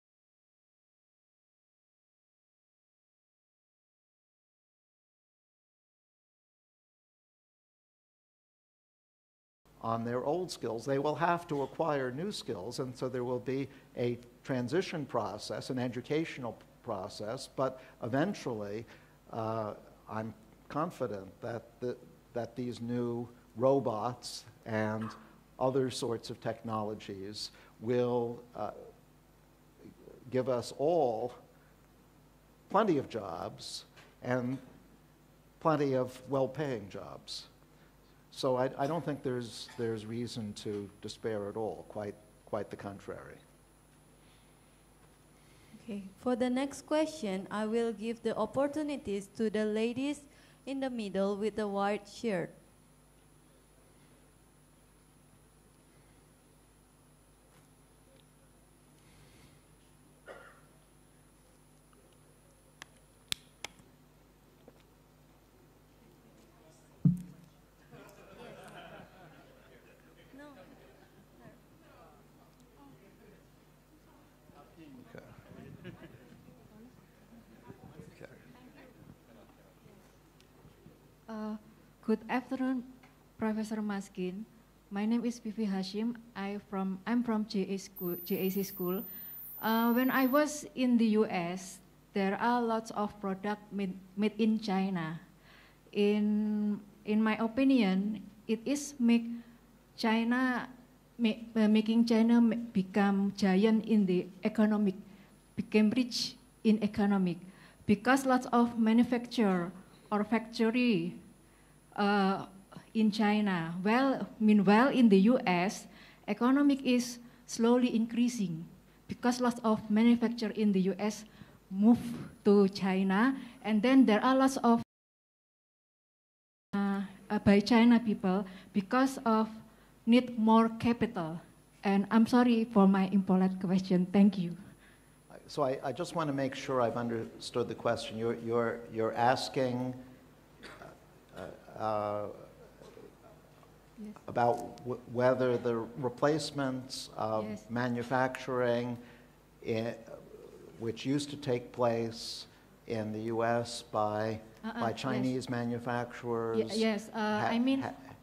on their old skills. They will have to acquire new skills, and so there will be a transition process, an educational process, but eventually uh, I'm confident that, the, that these new robots and other sorts of technologies will uh, give us all plenty of jobs and plenty of well-paying jobs. So I, I don't think there's, there's reason to despair at all, quite, quite the contrary. Okay, for the next question, I will give the opportunities to the ladies in the middle with the white shirt. Uh, good afternoon, Professor Maskin. My name is Vivi Hashim. I from, I'm from J A school, J A C school. Uh, when I was in the U S, there are lots of products made, made in China. In, in my opinion, it is make China, make, uh, making China become giant in the economic, became rich in economic, because lots of manufacture or factory uh, in China. Well, meanwhile, in the U S, economic is slowly increasing because lots of manufacture in the U S move to China, and then there are lots of uh, uh, by China people because of need more capital. And I'm sorry for my impolite question. Thank you. So I, I just want to make sure I've understood the question. You're, you're, you're asking uh, uh, yes. about w whether the replacements of Yes. manufacturing, in, which used to take place in the U S by, Uh-uh, by yes. Chinese manufacturers. Ye- yes, uh, I mean-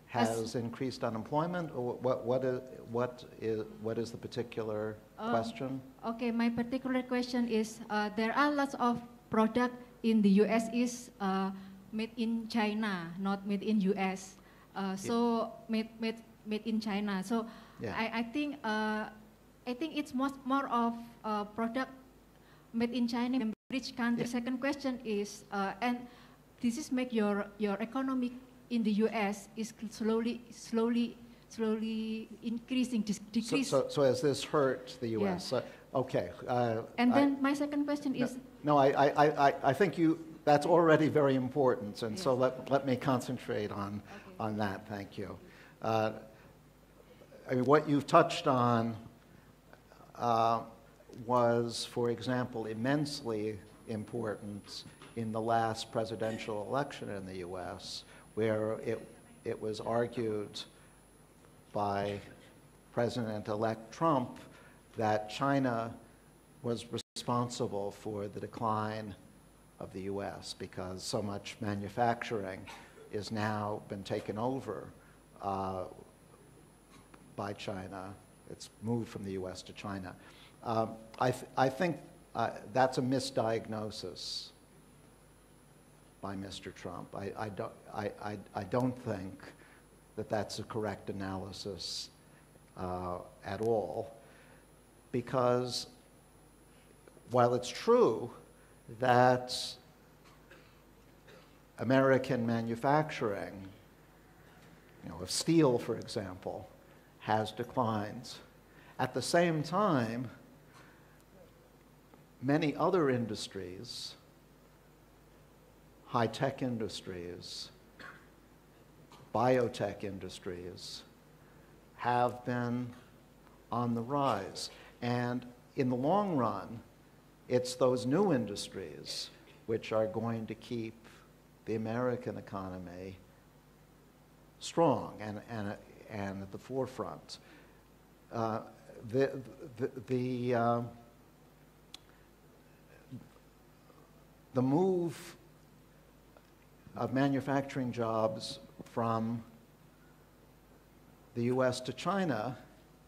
has increased unemployment, or what, what, is, what, is, what is the particular Uh, question? Okay, my particular question is, uh, there are lots of product in the U S is uh, made in China, not made in U S. Uh, so yeah. made, made, made in China. So yeah. I, I think uh, I think it's most, more of uh, product made in China in rich country. Yeah. Second question is, uh, and this is make your, your economic in the U S is slowly, slowly, slowly increasing, decrease. So, so, so has this hurt the U S? Yeah. Uh, okay. Uh, and I, then my second question is... No, no I, I, I, I think you, that's already very important, and yes. so let, let me concentrate on, okay. on that, thank you. Uh, I mean, what you've touched on uh, was, for example, immensely important in the last presidential election in the U S, where it, it was argued by President-elect Trump that China was responsible for the decline of the U S because so much manufacturing is now been taken over uh, by China. It's moved from the U S to China. Um, I, th I think uh, that's a misdiagnosis by Mister Trump. I, I, don't, I, I, I don't think that that's a correct analysis uh, at all, because while it's true that American manufacturing, you know, of steel, for example, has declined, at the same time, many other industries, high-tech industries, biotech industries, have been on the rise. And in the long run, it's those new industries which are going to keep the American economy strong and, and, and at the forefront. Uh, the the, the, uh, the move of manufacturing jobs from the U S to China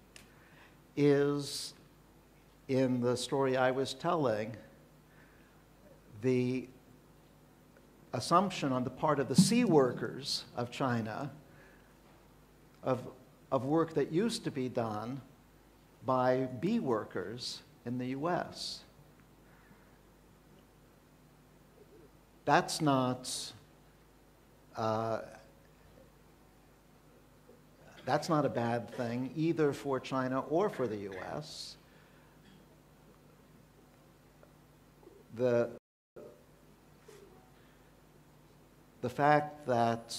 is, in the story I was telling, the assumption on the part of the C workers of China of, of work that used to be done by B workers in the U S. That's not uh, that's not a bad thing either for China or for the U S. The, the fact that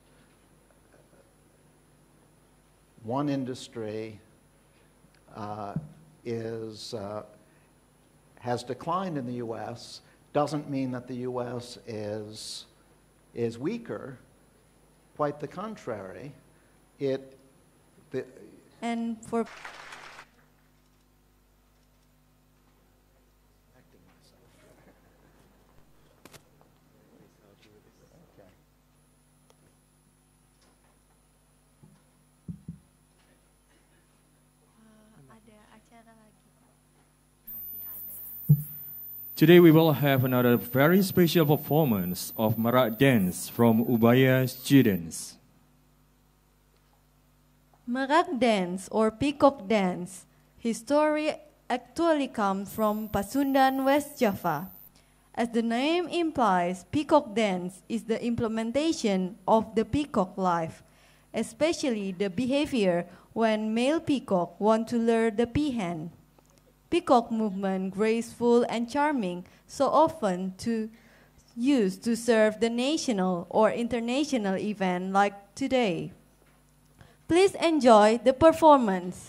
one industry uh, is, uh, has declined in the U S doesn't mean that the U S is, is weaker. Quite the contrary. It, the, and for Today we will have another very special performance of Merak dance from Ubaya students. Merak dance or peacock dance, his story actually comes from Pasundan, West Java. As the name implies, peacock dance is the implementation of the peacock life, especially the behavior when male peacock want to lure the peahen. Peacock movement graceful and charming, so often to used to serve the national or international event like today. Please enjoy the performance.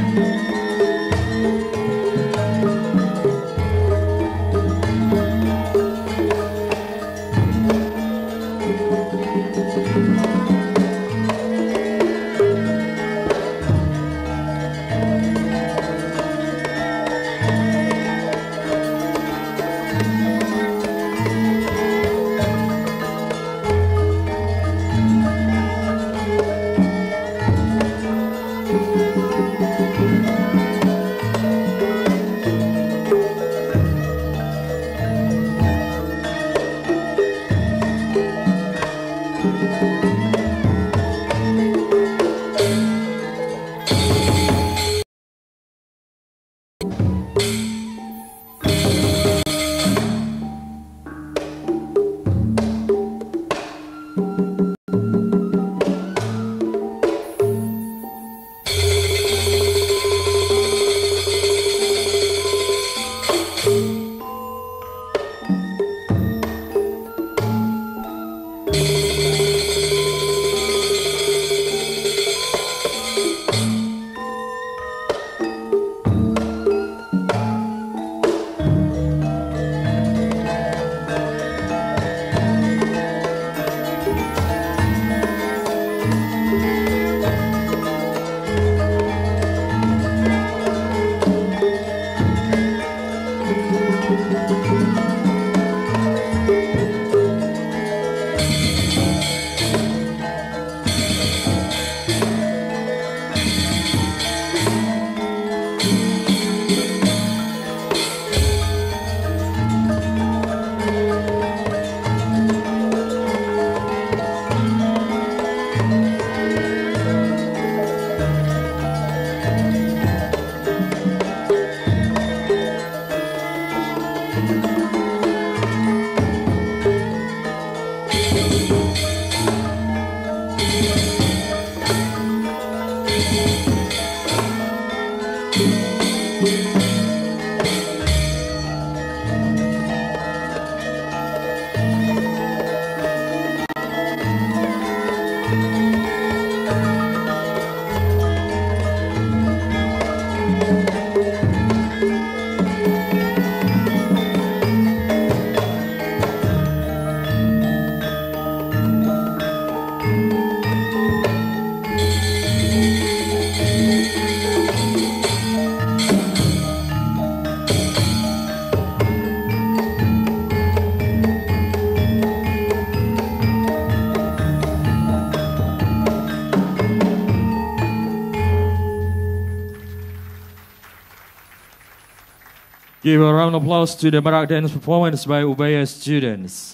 Give a round of applause to the Barak dance performance by Ubaya students.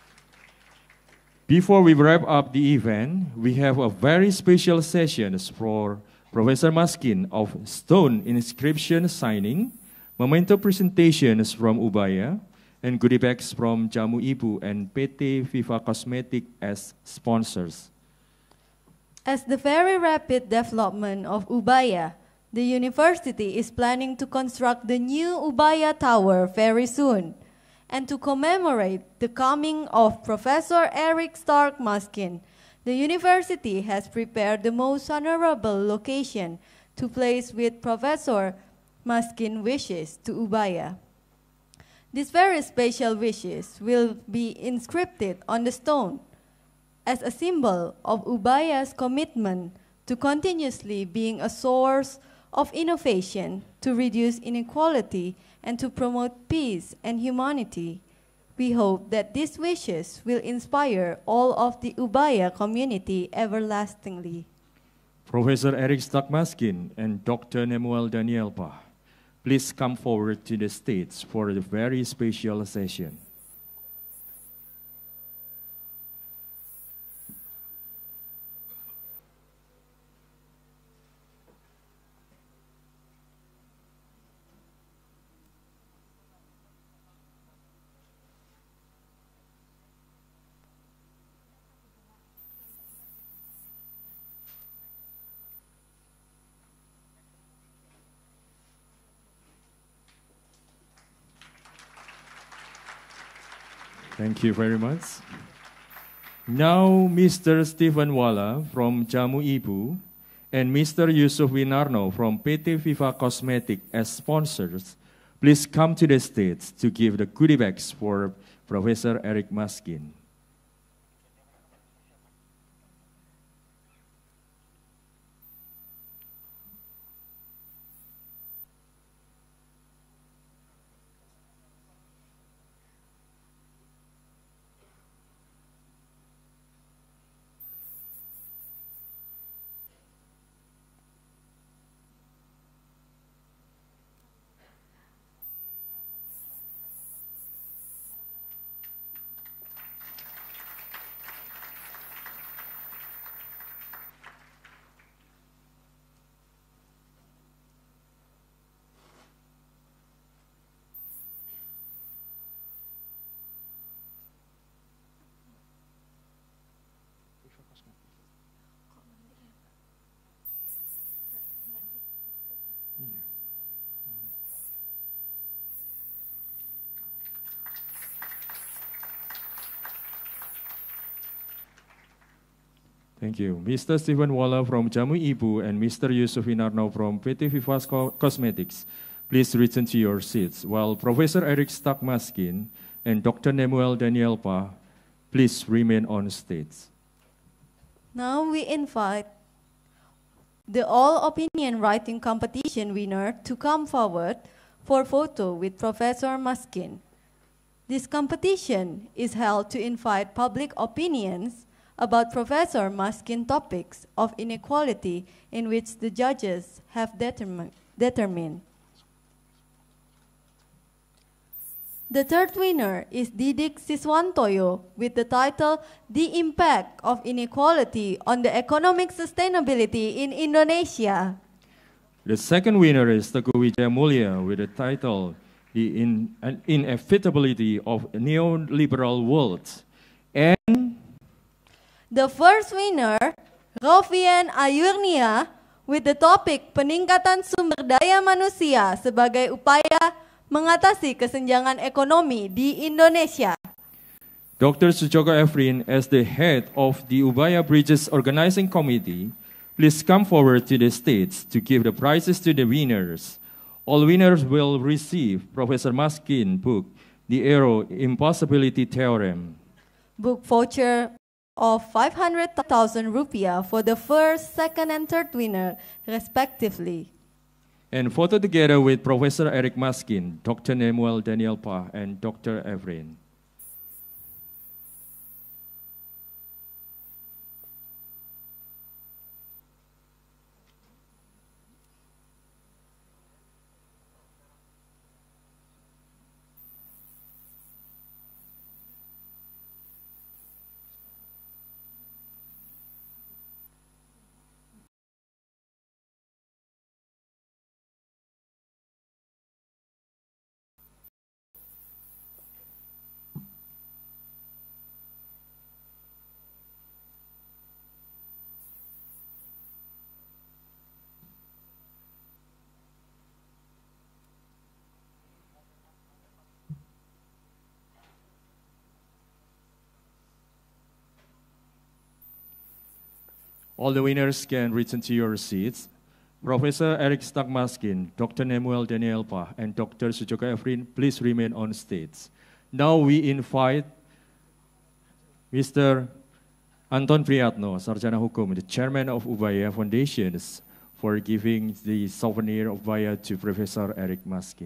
Before we wrap up the event, we have a very special session for Professor Maskin of Stone Inscription Signing, memento presentations from Ubaya, and goodie bags from Jamu Ibu and P T Viva Cosmetic as sponsors. As the very rapid development of Ubaya, the university is planning to construct the new Ubaya Tower very soon. And to commemorate the coming of Professor Eric Stark Maskin, the university has prepared the most honorable location to place with Professor Maskin wishes to Ubaya. These very special wishes will be inscribed on the stone as a symbol of Ubaya's commitment to continuously being a source of innovation to reduce inequality and to promote peace and humanity. We hope that these wishes will inspire all of the Ubaya community everlastingly. Professor Eric Stark Maskin and Doctor Nemuel Danielpa, please come forward to the stage for the very special session. Thank you very much. Now, Mister Stephen Walla from Jamu Ibu and Mister Yusuf Winarno from P T Viva Cosmetics as sponsors, please come to the stage to give the goodie bags for Professor Eric Maskin. Thank you. Mister Stephen Waller from Jamu Ibu and Mister Yusuf Winarno from P T Viva Cosmetics, please return to your seats, while Professor Eric Stark Maskin and Doctor Nemuel Daniel Pa, please remain on stage. Now we invite the All Opinion Writing Competition winner to come forward for photo with Professor Maskin. This competition is held to invite public opinions about Professor Maskin topics of inequality in which the judges have determi determined. The third winner is Didik Siswantoyo with the title The Impact of Inequality on the Economic Sustainability in Indonesia. The second winner is Teguh Wijaya Mulya with the title The in Inevitability of a Neoliberal World. And the first winner, Rofian Ayurnia, with the topic Peningkatan Sumber Daya Manusia sebagai upaya mengatasi kesenjangan ekonomi di Indonesia. Doctor Sujoko Efrin, as the head of the Ubaya Bridges Organizing Committee, please come forward to the stage to give the prizes to the winners. All winners will receive Professor Maskin book, The Arrow Impossibility Theorem. Book voucher of five hundred thousand rupiah for the first, second, and third winner, respectively. And photo together with Professor Eric Maskin, Doctor Nemuel Daniel Pa, and Doctor Evrin. All the winners can return to your seats. Professor Eric Stark Maskin, Doctor Nemuel Daniel Pa, and Doctor Sujoko Efrin, please remain on stage. Now we invite Mister Anton Priyatno, Sarjana Hukum, the chairman of Ubaya Foundations, for giving the souvenir of Ubaya to Professor Eric Maskin.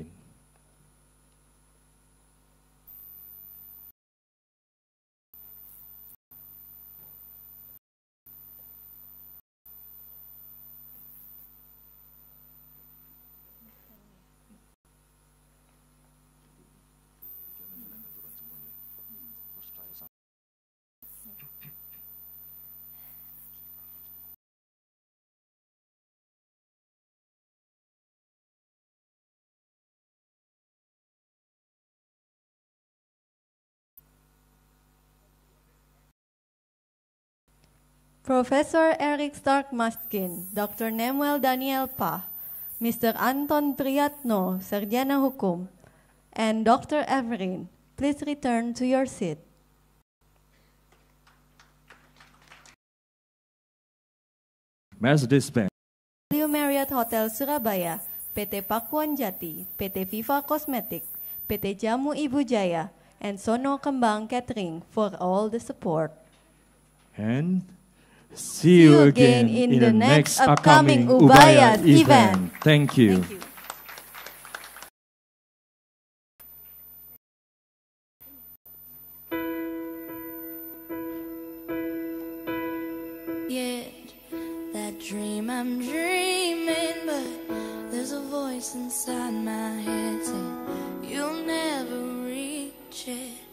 Professor Eric Stark Maskin, Doctor Nemuel Daniel Pa, Mister Anton Priyatno, Sarjana Hukum, and Doctor Everin, please return to your seat. Mass disband. Marriott Hotel Surabaya, P T Pakuan Jati, P T Viva Cosmetic, P T Jamu Ibu Jaya, and Sono Kembang Catering for all the support. And see you again in, in the next upcoming Ubaya event. event. Thank you. Thank you. Yet that dream I'm dreaming, but there's a voice inside my head saying you'll never reach it.